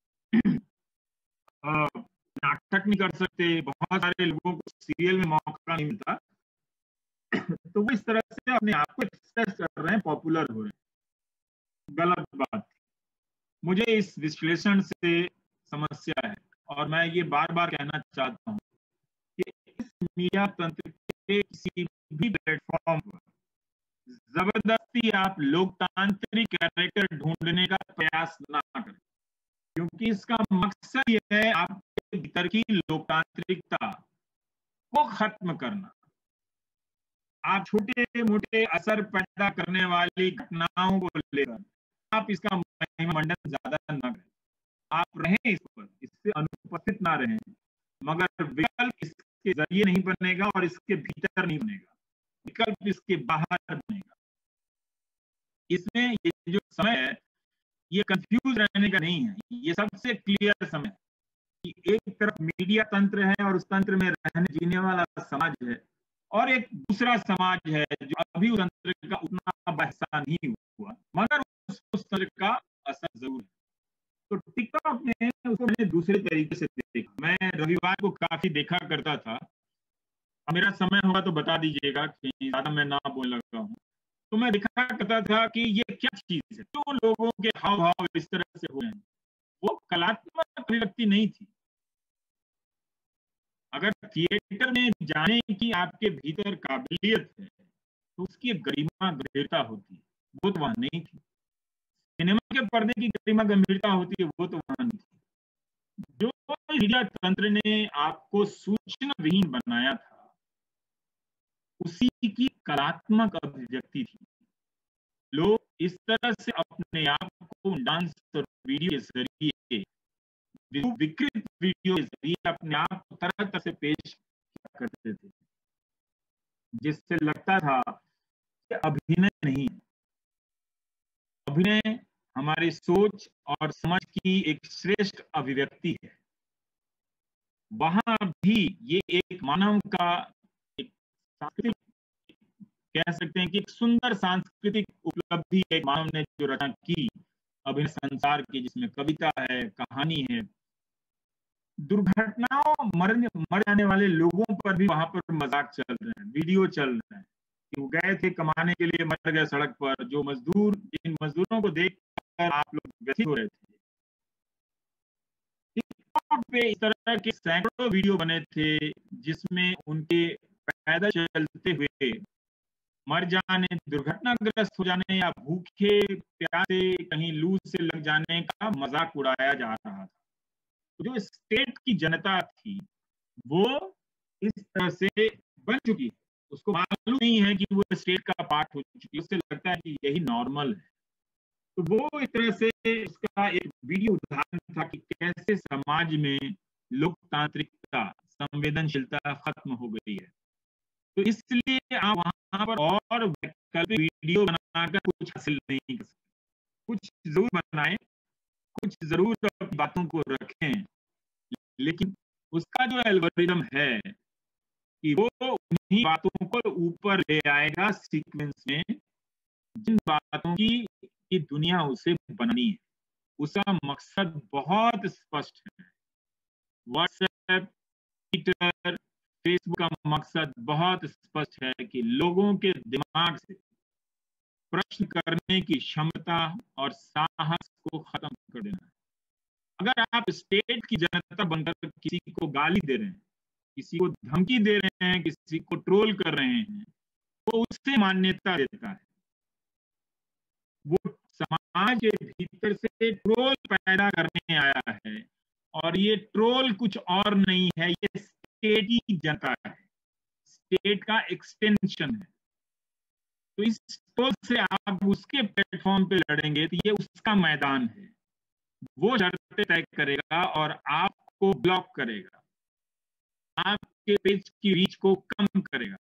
नाटक नहीं कर सकते, बहुत सारे लोगों को सीरियल में मौका नहीं मिलता। तो वो इस तरह से अपने आप को एक्सप्रेस कर रहे हैं, पॉपुलर हो रहे हैं। गलत बात। मुझे इस विश्लेषण से समस्या है और मैं ये बार बार कहना चाहता हूँ कि इस मीडिया तंत्र के किसी भी प्लेटफॉर्म पर जबरदस्ती आप लोकतांत्रिक कैरेक्टर ढूंढने का प्रयास ना करें, क्योंकि इसका मकसद यह है आपके भीतर की लोकतांत्रिकता को खत्म करना। आप छोटे मोटे असर पैदा करने वाली घटनाओं को लेकर आप इसका महिमामंडन ज्यादा न करें। आप रहें इस पर, इससे अनुपस्थित ना रहें, मगर विकल्प इसके जरिए नहीं बनेगा और इसके भीतर नहीं बनेगा, विकल्प इसके बाहर बनेगा। इसमें ये जो समय है ये कंफ्यूज रहने का नहीं है, ये सबसे क्लियर समय है कि एक तरफ मीडिया तंत्र है और उस तंत्र में रहने जीने वाला समाज है, और एक दूसरा समाज है जो अभी उस तंत्र का उतना बहसा नहीं हुआ, मगर उस तंत्र का असर जरूर है। तो टिकटॉक में उसको मैंने दूसरे तरीके से देखा। मैं रविवार को काफी देखा करता था। अब मेरा समय होगा तो बता दीजिएगा कि ज्यादा मैं ना बोलने लगा हूँ। तो मैं देखा करता था कि ये क्या चीज है, तो लोगों के हाव भाव इस तरह से हो रहे हैं, वो कलात्मक अभिव्यक्ति नहीं थी। अगर थिएटर में जाने की आपके भीतर काबिलियत है तो उसकी एक गरिमा गंभीरता होती है, वो तो वहां नहीं थी। सिनेमा के पर्दे की गरिमा गंभीरता होती है, वो तो वहां नहीं थी। जो मीडिया तंत्र ने आपको सूचना विहीन बनाया था, उसी की कलात्मक अभिव्यक्ति थी। लोग इस तरह से अपने आप को डांस और वीडियो के जरिए, विकृत वीडियो के जरिए अपने आप को तरह तरह से पेश करते थे, जिससे लगता था कि अभिनय नहीं, अभिनय हमारी सोच और समझ की एक श्रेष्ठ अभिव्यक्ति है। वहां भी ये एक मानव का एक सांस्कृतिक, कह सकते हैं कि एक सुंदर सांस्कृतिक उपलब्धि एक मानव ने जो रचना की अभिनय संसार की, जिसमें कविता है, कहानी है, दुर्घटनाओं मर जाने वाले लोगों पर भी वहां पर मजाक चल रहे हैं, वीडियो चल रहे हैं कि वो गए थे कमाने के लिए, मर गए सड़क पर। जो मजदूर, जिन मजदूरों को देखकर आप लोग व्यथित हो रहे थे, टिकटॉक पे इस तरह के सैकड़ों वीडियो बने थे जिसमें उनके पैदल चलते हुए मर जाने, दुर्घटनाग्रस्त हो जाने या भूखे प्यासे कहीं लू से लग जाने का मजाक उड़ाया जा रहा था। जो स्टेट की जनता थी वो इस तरह से बन चुकी है, उसको मालूम नहीं है कि वो स्टेट का पार्ट हो चुकी है, उससे लगता है कि यही नॉर्मल है। तो वो इस तरह से उसका एक वीडियो उदाहरण था कि कैसे समाज में लोकतांत्रिकता, संवेदनशीलता खत्म हो गई है। तो इसलिए आप वहां पर और वैकल्पिक वीडियो बनाकर कुछ हासिल नहीं कर सकते। कुछ जरूर बनाएं, कुछ जरूर अपनी बातों को रखें, लेकिन उसका जो एल्गोरिदम है कि वो उन्हीं बातों को ऊपर ले आएगा सीक्वेंस में, जिन बातों की दुनिया उसे बनानी है। उसका मकसद बहुत स्पष्ट है। व्हाट्सएप, ट्विटर, फेसबुक का मकसद बहुत स्पष्ट है कि लोगों के दिमाग से प्रश्न करने की क्षमता और साहस को खत्म कर देना है। अगर आप स्टेट की जनता बनकर किसी को गाली दे रहे हैं, किसी को धमकी दे रहे हैं, किसी को ट्रोल कर रहे हैं, तो उससे मान्यता देता है। वो समाज के भीतर से ट्रोल पैदा करने आया है, और ये ट्रोल कुछ और नहीं है, ये स्टेट की जनता है, स्टेट का एक्सटेंशन है। तो इस ट्रोल से आप उसके प्लेटफॉर्म पे लड़ेंगे तो ये उसका मैदान है, वो शर्तें तय करेगा और आपको ब्लॉक करेगा, आपके पेज की रीच को कम करेगा।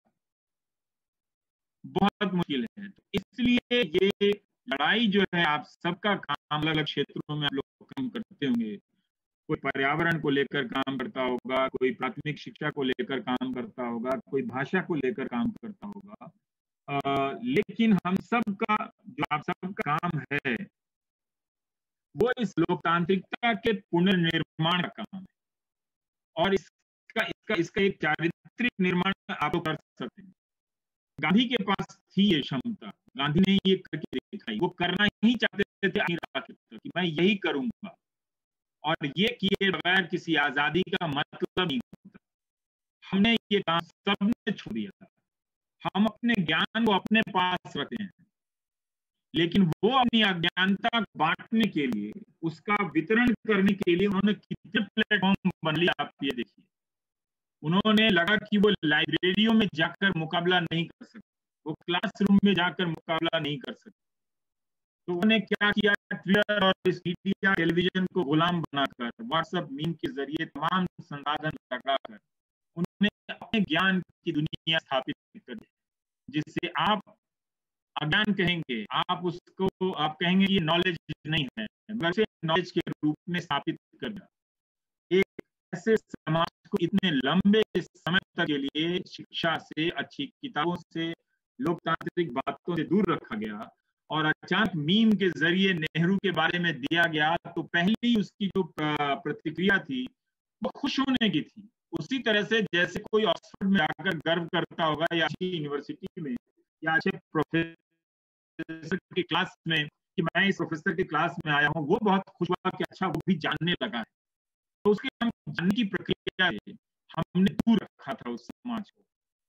बहुत मुश्किल है। तो इसलिए ये लड़ाई जो है, आप सबका काम अलग अलग क्षेत्रों में आप लोग काम करते होंगे। कोई पर्यावरण को लेकर काम करता होगा, कोई प्राथमिक शिक्षा को लेकर काम करता होगा, कोई भाषा को लेकर काम करता होगा। लेकिन हम सबका जो आप सबका काम है वो इस लोकतांत्रिकता के पुनर्निर्माण का काम है, और इसका इसका इसका एक चारित्रिक निर्माण आप लोग कर सकते हैं। गांधी के पास थी ये क्षमता, गांधी ने ये करके दिखाई। वो करना ही चाहते थे कि मैं यही करूंगा, और ये किए बगैर किसी आजादी का मतलब नहीं होता। हमने ये काम सबने छोड़ दिया था। हम अपने ज्ञान को अपने पास रखते हैं, लेकिन वो अपनी अज्ञानता बांटने के लिए, उसका वितरण करने के लिए उन्होंने कितने प्लेटफॉर्म बन लिए, आप ये देखिए। उन्होंने लगा कि वो लाइब्रेरियों में जाकर मुकाबला नहीं कर सकते, वो क्लासरूम में जाकर मुकाबला नहीं कर सकते, तो उन्होंने क्या किया, ट्विटर और इस मीडिया टेलीविजन को गुलाम बनाकर, व्हाट्सएप मीम के जरिए तमाम संसाधन लगाकर उन्होंने अपने ज्ञान की दुनिया स्थापित कर दी, जिससे आप अज्ञान कहेंगे, आप उसको आप कहेंगे ये नॉलेज नहीं है, वैसे नॉलेज के रूप में स्थापित कर दिया। एक ऐसे समाज को इतने लंबे समय तक के लिए शिक्षा से, अच्छी किताबों से, लोकतांत्रिक बातों से दूर रखा गया, और अचानक मीम के जरिए नेहरू के बारे में दिया गया, तो पहली उसकी जो प्रतिक्रिया थी वो खुश होने की थी। उसी तरह से जैसे कोई ऑक्सफोर्ड में जाकर गर्व करता होगा, या यूनिवर्सिटी में, या अच्छे प्रोफेसर प्रोफेसर की क्लास में कि मैं इस प्रोफेसर की क्लास में आया हूँ, वो बहुत खुश हुआ कि अच्छा वो भी जानने लगा है। तो उसके हम जानने की प्रक्रिया हमने दूर रखा था उस समाज को।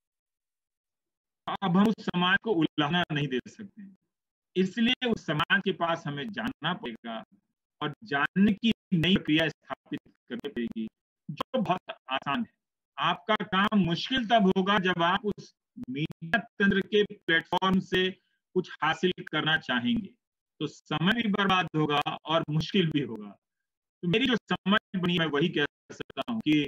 अब हम उस समाज को उल्लाना नहीं दे सकते, इसलिए उस समाज के पास हमें जानना पड़ेगा और जानने की नई प्रक्रिया स्थापित करनी पड़ेगी, जो बहुत आसान है। आपका काम मुश्किल तब होगा जब आप उस मीडिया तंत्र के प्लेटफॉर्म से कुछ हासिल करना चाहेंगे, तो समय भी बर्बाद होगा और मुश्किल भी होगा। तो मेरी जो समझ बनी, मैं वही कह सकता हूँ कि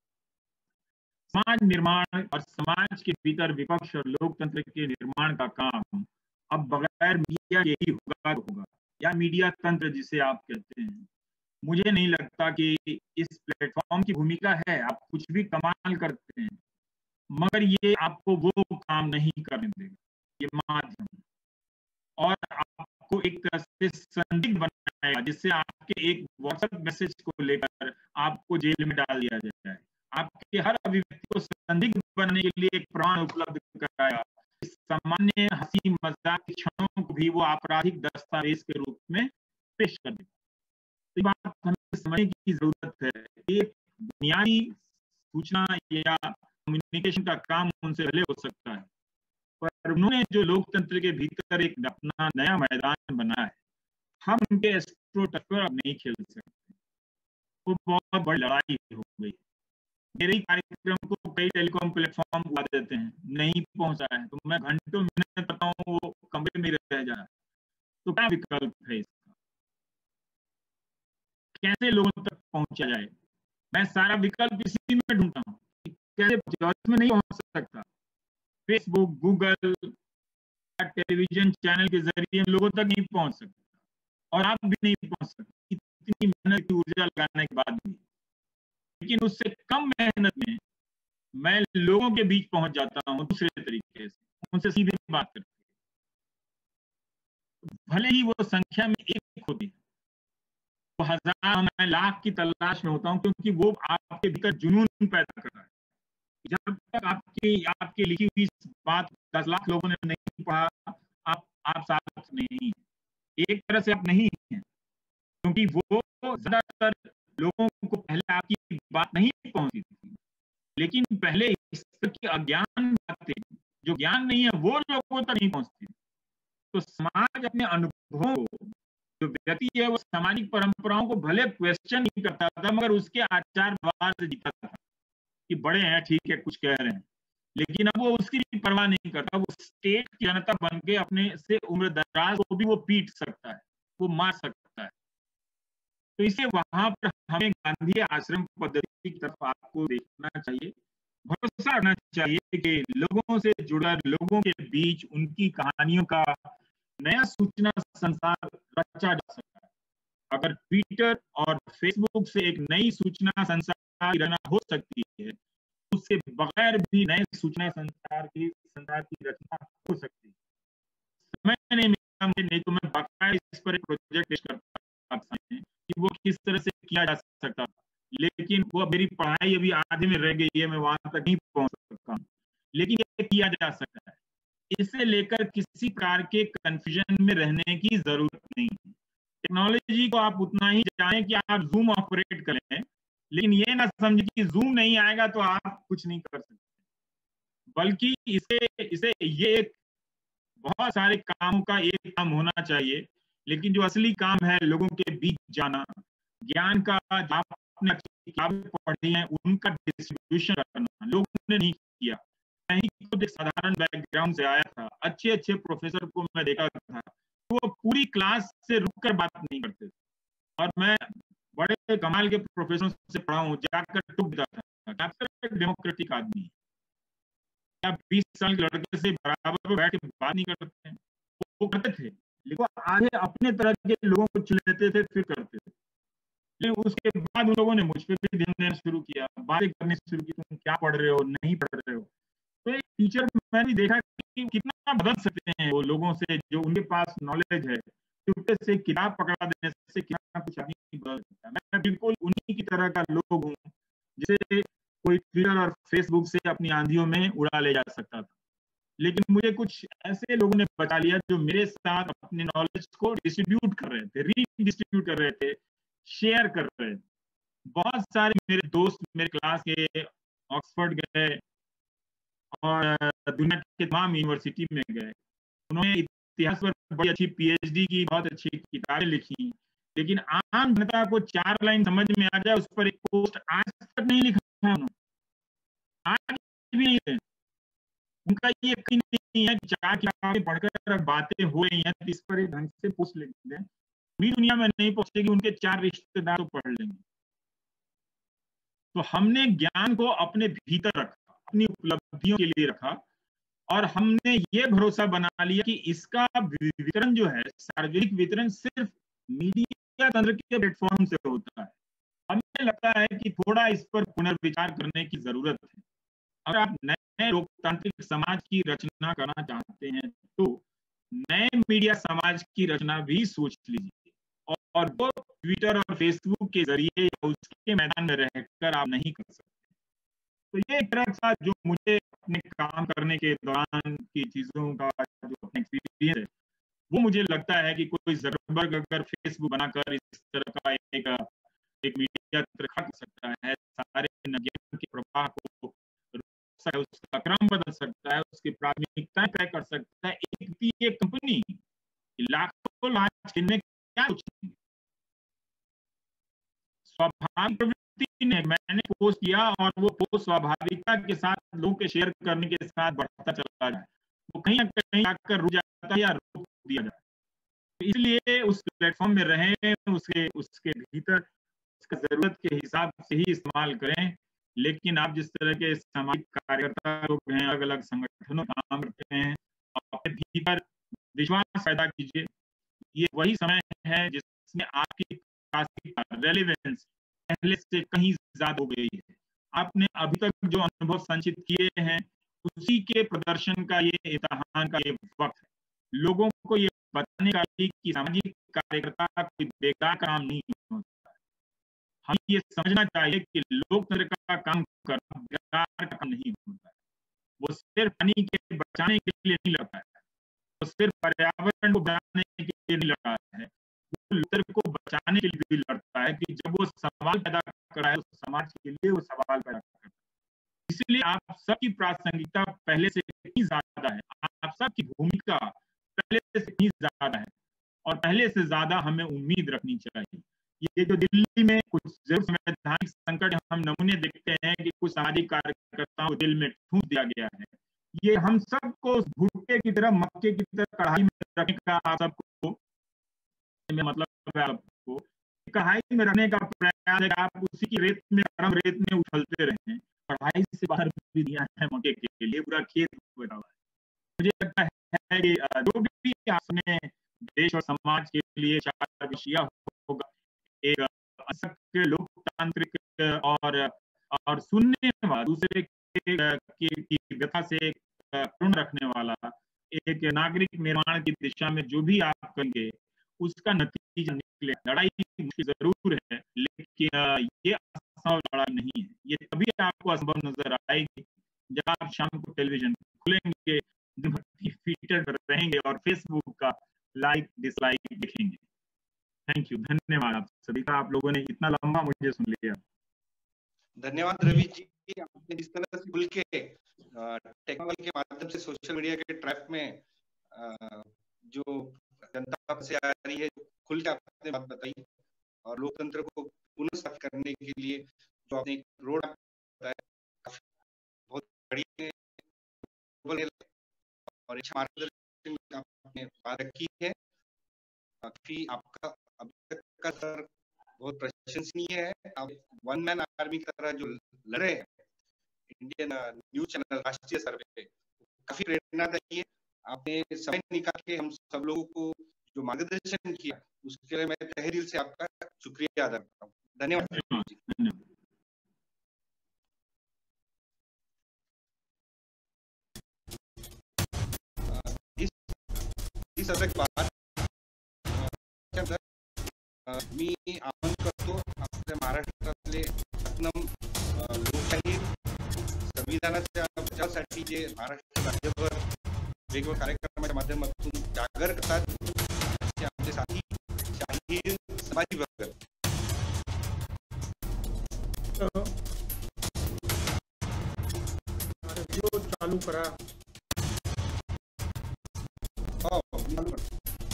समाज निर्माण और समाज के भीतर विपक्ष और लोकतंत्र के निर्माण का काम अब बगैर मीडिया के ही होगा तो होगा, या मीडिया तंत्र जिसे आप कहते हैं। मुझे नहीं लगता कि इस प्लेटफॉर्म की भूमिका है, आप कुछ भी कमाल करते हैं, मगर ये आपको वो काम नहीं करने देगा, ये माध्यम। और आपको एक तरह से संदिग्ध बनाएगा, जिससे आपके एक व्हाट्सएप मैसेज को लेकर आपको जेल में डाल दिया जाए। आपके हर अभिव्यक्ति को संदिग्ध बनाने के लिए एक प्रमाण उपलब्ध कराया। इस सामान्य हंसी मजाक के क्षणों को भी वो आपराधिक दस्तावेज के रूप में पेश कर देगा। तो ये बात हमें समझने की जरूरत है। एक बुनियादी सूचना या कम्युनिकेशन का काम उनसे पहले हो सकता है, पर उन्होंने जो लोकतंत्र के भीतर एक अपना नया मैदान बनाया है, हम उनके एस्ट्रोटर्फ पर अब नहीं खेल सकते। वो बहुत बड़ी लड़ाई हो गई। मेरे ही कार्यक्रम को कई टेलीकॉम प्लेटफॉर्म बुला देते हैं, नहीं पहुंचा है तो मैं घंटों मेहनत करता हूँ, वो कमरे में रह जा रहा है। तो क्या विकल्प है इसका? कैसे लोगों तक पहुंचा जाए? मैं सारा विकल्प इसी में ढूंढता हूँ, कैसे में नहीं पहुंच सकता। फेसबुक, गूगल, टेलीविजन चैनल के जरिए हम लोगों तक नहीं पहुंच सकते, और आप भी नहीं पहुंच सकते इतनी मेहनत की ऊर्जा लगाने के बाद भी। लेकिन उससे कम मेहनत में मैं लोगों के बीच पहुंच जाता हूं दूसरे तरीके से, उनसे सीधे बात करके। भले ही वो संख्या में एक होती है, तो हजार मैं लाख की तलाश में होता हूं, क्योंकि वो आपके भीतर जुनून पैदा करता है। जब तक आपकी लिखी हुई बात 10 लाख लोगों ने नहीं पढ़ा, आप साथ नहीं, एक तरह से आप नहीं हैं, क्योंकि वो ज्यादातर लोगों को पहले आपकी बात नहीं पहुंचती थी। लेकिन पहले इस तरह की अज्ञान बातें, जो ज्ञान नहीं है, वो लोगों तक नहीं पहुंचती। तो समाज अपने अनुभवों को, जो व्यक्ति है वो सामाजिक परंपराओं को भले क्वेश्चन नहीं करता था, मगर उसके आचार व्यवहार से जीता था कि बड़े हैं, ठीक है, कुछ कह रहे हैं। लेकिन अब वो उसकी परवाह नहीं करता, वो स्टेट की जनता बन के अपने से उम्र दराज को भी वो पीट सकता है, वो मार सकता है। तो इसे वहां पर हमें गांधी आश्रम पद्धति की तरफ आपको देखना चाहिए, भरोसा रखना चाहिए कि लोगों से जुड़ा, लोगों के बीच उनकी कहानियों का नया सूचना संसार रचा जा सकता है। अगर ट्विटर और फेसबुक से एक नई सूचना संसार की रचना हो सकती है, उसके बगैर भी नए सूचना संसार की रचना हो सकती है। समय नहीं मिला मुझे, नहीं तो मैं बाकायदा इस पर एक प्रोजेक्ट पेश करता कि वो किस तरह से किया जा सकता, लेकिन वो मेरी पढ़ाई अभी आधे में रह गई है, मैं वहां तक नहीं पहुंच सकता। लेकिन ये किया जा सकता है। इसे लेकर किसी प्रकार के कंफ्यूजन में रहने की जरूरत नहीं है। टेक्नोलॉजी को आप उतना ही जानें कि आप जूम ऑपरेट करें, लेकिन ये ना समझे कि जूम नहीं आएगा तो आप कुछ नहीं कर सकते, बल्कि इसे इसे ये एक बहुत सारे कामों का एक काम होना चाहिए। लेकिन जो असली काम है, लोगों के बीच जाना, ज्ञान का, आपने किताबें पढ़ी हैं उनका डिस्ट्रीब्यूशन करना, लोगों ने नहीं किया। मैं ही खुद एक साधारण बैकग्राउंड से आया था, अच्छे अच्छे प्रोफेसर को मैं देखा था, वो पूरी क्लास से रुककर बात नहीं करते थे, और मैं बड़े कमाल के प्रोफेसरों से पढ़ा हूँ, जाकर टूट जाता था। डेमोक्रेटिक आदमी, आप 20 साल के लड़के से बराबर पे बैठ के बात नहीं करते हैं, वो करते थे, लेकिन आधे अपने तरह के लोगों को चुन लेते थे, फिर करते थे। लेकिन उसके बाद उन लोगों ने मुझ पर भी ध्यान देना शुरू किया, बातें करनी शुरू की, तुम क्या पढ़ रहे हो, नहीं पढ़ रहे हो। तो एक टीचर मैंने भी देखा कि कितना बदल सकते हैं वो लोगों से, जो उनके पास नॉलेज है, चुपके से किताब पकड़ा देने से कितना कुछ आदमी बदल सकता है। मैं बिल्कुल उन्हीं की तरह का लोग हूँ, जिसे कोई ट्विटर और फेसबुक से अपनी आंधियों में उड़ा ले जा सकता था। लेकिन मुझे कुछ ऐसे लोगों ने बचा लिया जो मेरे साथ अपने नॉलेज को डिस्ट्रीब्यूट कर रहे थे, रीडिस्ट्रीब्यूट कर रहे थे, शेयर कर रहे थे। बहुत सारे मेरे दोस्त मेरे क्लास के ऑक्सफोर्ड गए और दुनिया के तमाम यूनिवर्सिटी में गए। उन्होंने इतिहास पर बड़ी अच्छी पीएचडी की, बहुत अच्छी किताबें लिखी, लेकिन आम जनता को 4 लाइन समझ में आ जाए उस पर एक पोस्ट आज तक नहीं लिखा है उन्होंने, आज भी नहीं है। उनका ये यकीन नहीं है कि 4 किताबें पढ़कर बातें हो रही हैं तो इस पर एक ढंग से पोस्ट लिख दें, पूरी दुनिया में नहीं पहुंचेगी, उनके 4 रिश्तेदार तो पढ़ लेंगे। तो हमने ज्ञान को अपने भीतर रखा, अपनी उपलब्धियों के लिए रखा, और हमने ये भरोसा बना लिया कि इसका वितरण जो है, सार्वजनिक वितरण सिर्फ मीडिया तंत्र के प्लेटफॉर्म से होता है। हमें लगता है कि थोड़ा इस पर पुनर्विचार करने की जरूरत है। अगर आप नए लोकतांत्रिक समाज की रचना करना चाहते हैं तो नए मीडिया समाज की रचना भी सोच लीजिए, और वो ट्विटर और फेसबुक के जरिए या उसके मैदान में रहकर आप नहीं कर सकते। तो ये एक तरह का जो मुझे अपने काम करने के दौरान की चीजों का जो अपना एक्सपीरियंस है, वो मुझे लगता है कि कोई जकरबर्ग अगर फेसबुक बनाकर इस तरह का एक मीडिया रखा कर सकता है, सारे ज्ञान के प्रवाह को रोक सकता है, उसका क्रम बदल सकता है, उसकी प्राथमिकताएं तय कर सकता है, एक कंपनी लाखों लाख छीनने क्या सोचेंगे? स्वाभाविक प्रवृत्ति ने, मैंने पोस्ट किया और वो पोस्ट स्वाभाविकता के साथ लोगों के शेयर करने के साथ बढ़ता चला जाए, वो कहीं ना कहीं आकर रुक जाता है या रोक दिया जाए। तो इसलिए उस प्लेटफॉर्म में रहें, उसके भीतर उसका जरूरत के हिसाब से ही इस्तेमाल करें। लेकिन आप जिस तरह के सामाजिक कार्यकर्ता लोग हैं, अलग अलग संगठनों में काम करते हैं, अपने भीतर विश्वास पैदा कीजिए। ये वही समय है जिसमें आपकी रेलेवेंस पहले से कहीं ज्यादा हो गई है। आपने अभी तक जो अनुभव संचित किए हैं उसी के प्रदर्शन का ये इम्तिहान का ये वक्त है। लोगों को ये बताने का कि सामाजिक कार्यकर्ता कोई बेकार काम नहीं होता है। हमें ये समझना चाहिए कि लोकतंत्र का काम करना बेकार का काम नहीं होता है। वो सिर्फ पानी के बचाने के लिए नहीं लड़ता है, वो सिर्फ पर्यावरण को बचाने के लिए नहीं लड़ता है, वो लोकतंत्र को बचाने के लिए भी लड़ता है कि जब वो सवाल पैदा कर रहा है तो समाज के लिए वो सवाल पैदा करता है। इसलिए आप सबकी प्रासंगिकता पहले से कहीं ज्यादा है, आप सबकी भूमिका पहले से कहीं ज्यादा है, और पहले से ज्यादा हमें उम्मीद रखनी चाहिए। ये जो दिल्ली में कुछ जरूर संवैधानिक संकट हम नमूने देखते हैं कि कुछ सामाजिक कार्यकर्ताओं को दिल में ठूंस दिया गया है, ये हम सबको भुट्टे की तरह, मक्के की तरह कढ़ाई में रखने का, आप सबको मतलब है आपको कढ़ाई में रखने का प्रयास है। आप उसी की रेत में, गरम रेत में उछलते रहें, कढ़ाई से बाहर भी दिया है मक्के के लिए, पूरा खेत बना हुआ है। मुझे लगता है कि जो भी आपने देश और समाज के लिए 4 विषय होगा, एक असक्य लोकतांत्रिक और सुनने वाला, दूसरे की व्यथा से पूर्ण रखने वाला, एक नागरिक निर्माण की दिशा में जो भी आप करेंगे उसका नतीजा निकले। लड़ाई मुश्किल जरूर है, लेकिन ये असंभव लड़ाई नहीं है। ये तभी आपको असंभव नजर आएगी जब आप शाम को टेलीविजन खोलेंगे, फीचर रहेंगे और फेसबुक का लाइक डिसलाइक देखेंगे। थैंक यू, धन्यवाद आप सभी का, आप लोगों ने इतना लंबा मुझे सुन लिया। धन्यवाद रवि जी, आपने जिस तरह से खुल के टेक्नोलॉजी के माध्यम से सोशल मीडिया के ट्रैप में जो जनता से आ रही है, खुल के आपने बात बताई, और लोकतंत्र को पुनः स्थापित करने के लिए जो आपने रोड बताया, बहुत बढ़िया और अच्छा मार्गदर्शन आपने बात रखी है। काफी आपका अभी तक का सर बहुत प्रशंसनीय है। आप वन मैन आर्मी की तरह जो लड़े हैं इंडियन न्यूज चैनल राष्ट्रीय सर्वे पे, काफी प्रेरणादायी है। आपने समय निकाल के हम सब लोगों को जो मार्गदर्शन किया, उसके लिए मैं तहे दिल से आपका शुक्रिया अदा करता हूँ। धन्यवाद जी। इस बात मी आवाहन करतो आपल्या महाराष्ट्रातले लोकशाही संविधानाच्या बचावासाठी जे महाराष्ट्र राज्यभर वेगवेगळ्या कार्यक्रमाच्या माध्यमातून जागर करतात ते आमचे साथी शाहीर संभाजी भगत. व्हिडिओ चालू करा. हो चालू करा.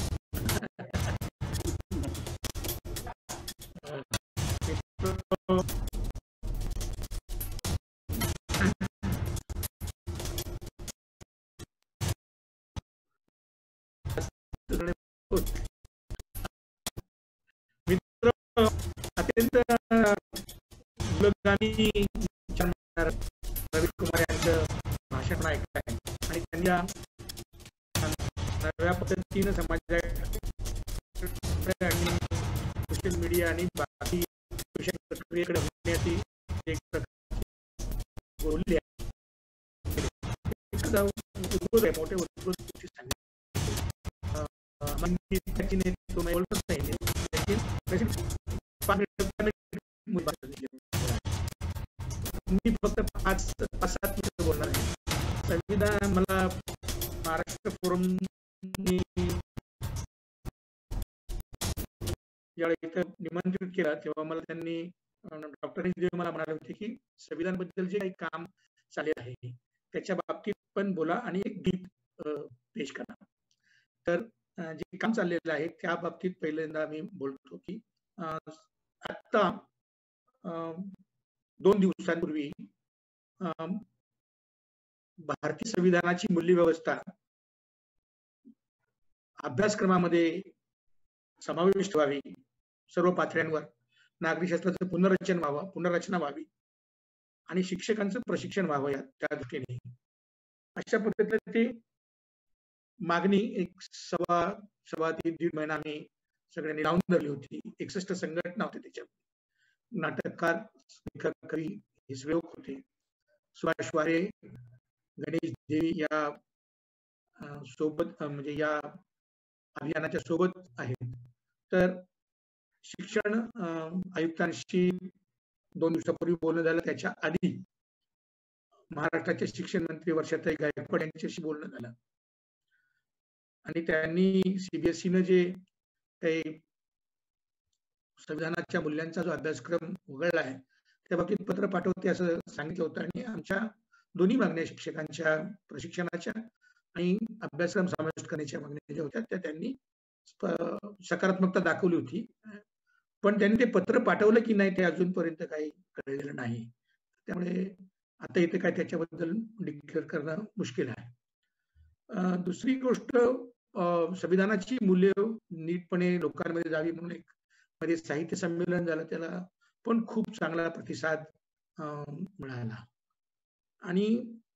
मित्र अत्यंत उलगडानी रवीश कुमार यांचं भाषण ऐकलंय आणि त्यांच्या नव्या पद्धतीनं समाजात आणि सोशल मीडिया आणि बाकी प्रक्रियेकडे होण्याची एक बोलली आहे. मोठे गोष्टी सांगितले तो बोलतच नाही. मी फक्त 5-7 मिनिटं बोलणार आहे. संविधान मला महाराष्ट्र फोरम ज्यावेळी इथं निमंत्रित केला तेव्हा मला त्यांनी डॉक्टर मला म्हणाले होते की संविधान बद्दल जे काही काम चालले आहे त्याच्या बाबतीत पण बोला आणि एक गीत पेश करा. तर जे काम चाललेलं आहे त्या बाबतीत पहिल्यांदा मी बोलतो की आता 2 दिवसांपूर्वी भारतीय संविधानाची मूल्यव्यवस्था अभ्यासक्रमामध्ये समाविष्ट व्हावी, सर्व पातळ्यांवर नागरी शास्त्राचं पुनर्रचना व्हावी आणि शिक्षकांचं प्रशिक्षण व्हावं त्या दृष्टीने अशा पद्धतीने ते मागणी एक सव्वा दीड महिना आम्ही सगळ्यांनी लावून धरली होती. 61 संघटना होते त्याच्यात. नाटककार, लेखक, कवी हे सगळे होते. सुभाष वारे, गणेश देवी या सोबत म्हणजे या अभियानाच्या सोबत आहेत. तर शिक्षण आयुक्तांशी 2 दिवसापूर्वी बोलणं झालं. त्याच्या आधी महाराष्ट्राचे शिक्षण मंत्री वर्षाताई गायकवाड यांच्याशी बोलणं झालं आणि त्यांनी सीबीएसईनं जे काही संविधानाच्या मूल्यांचा जो अभ्यासक्रम उघडला आहे त्या बाबतीत पत्र पाठवते असं सांगितलं होतं आणि आमच्या दोन्ही मागण्या शिक्षकांच्या प्रशिक्षणाच्या आणि अभ्यासक्रम समाविष्ट करण्याच्या मागण्या ज्या होत्या त्या त्यांनी सकारात्मकता दाखवली होती. पण त्यांनी ते पत्र पाठवलं की नाही ते अजूनपर्यंत काही कळलेलं नाही. त्यामुळे आता इथे काय त्याच्याबद्दल डिक्लेअर करणं मुश्किल आहे. दुसरी गोष्ट संविधानाची मूल्य नीटपणे लोकांमध्ये जावी म्हणून एक मध्ये साहित्य संमेलन झालं. त्याला पण खूप चांगला प्रतिसाद मिळाला आणि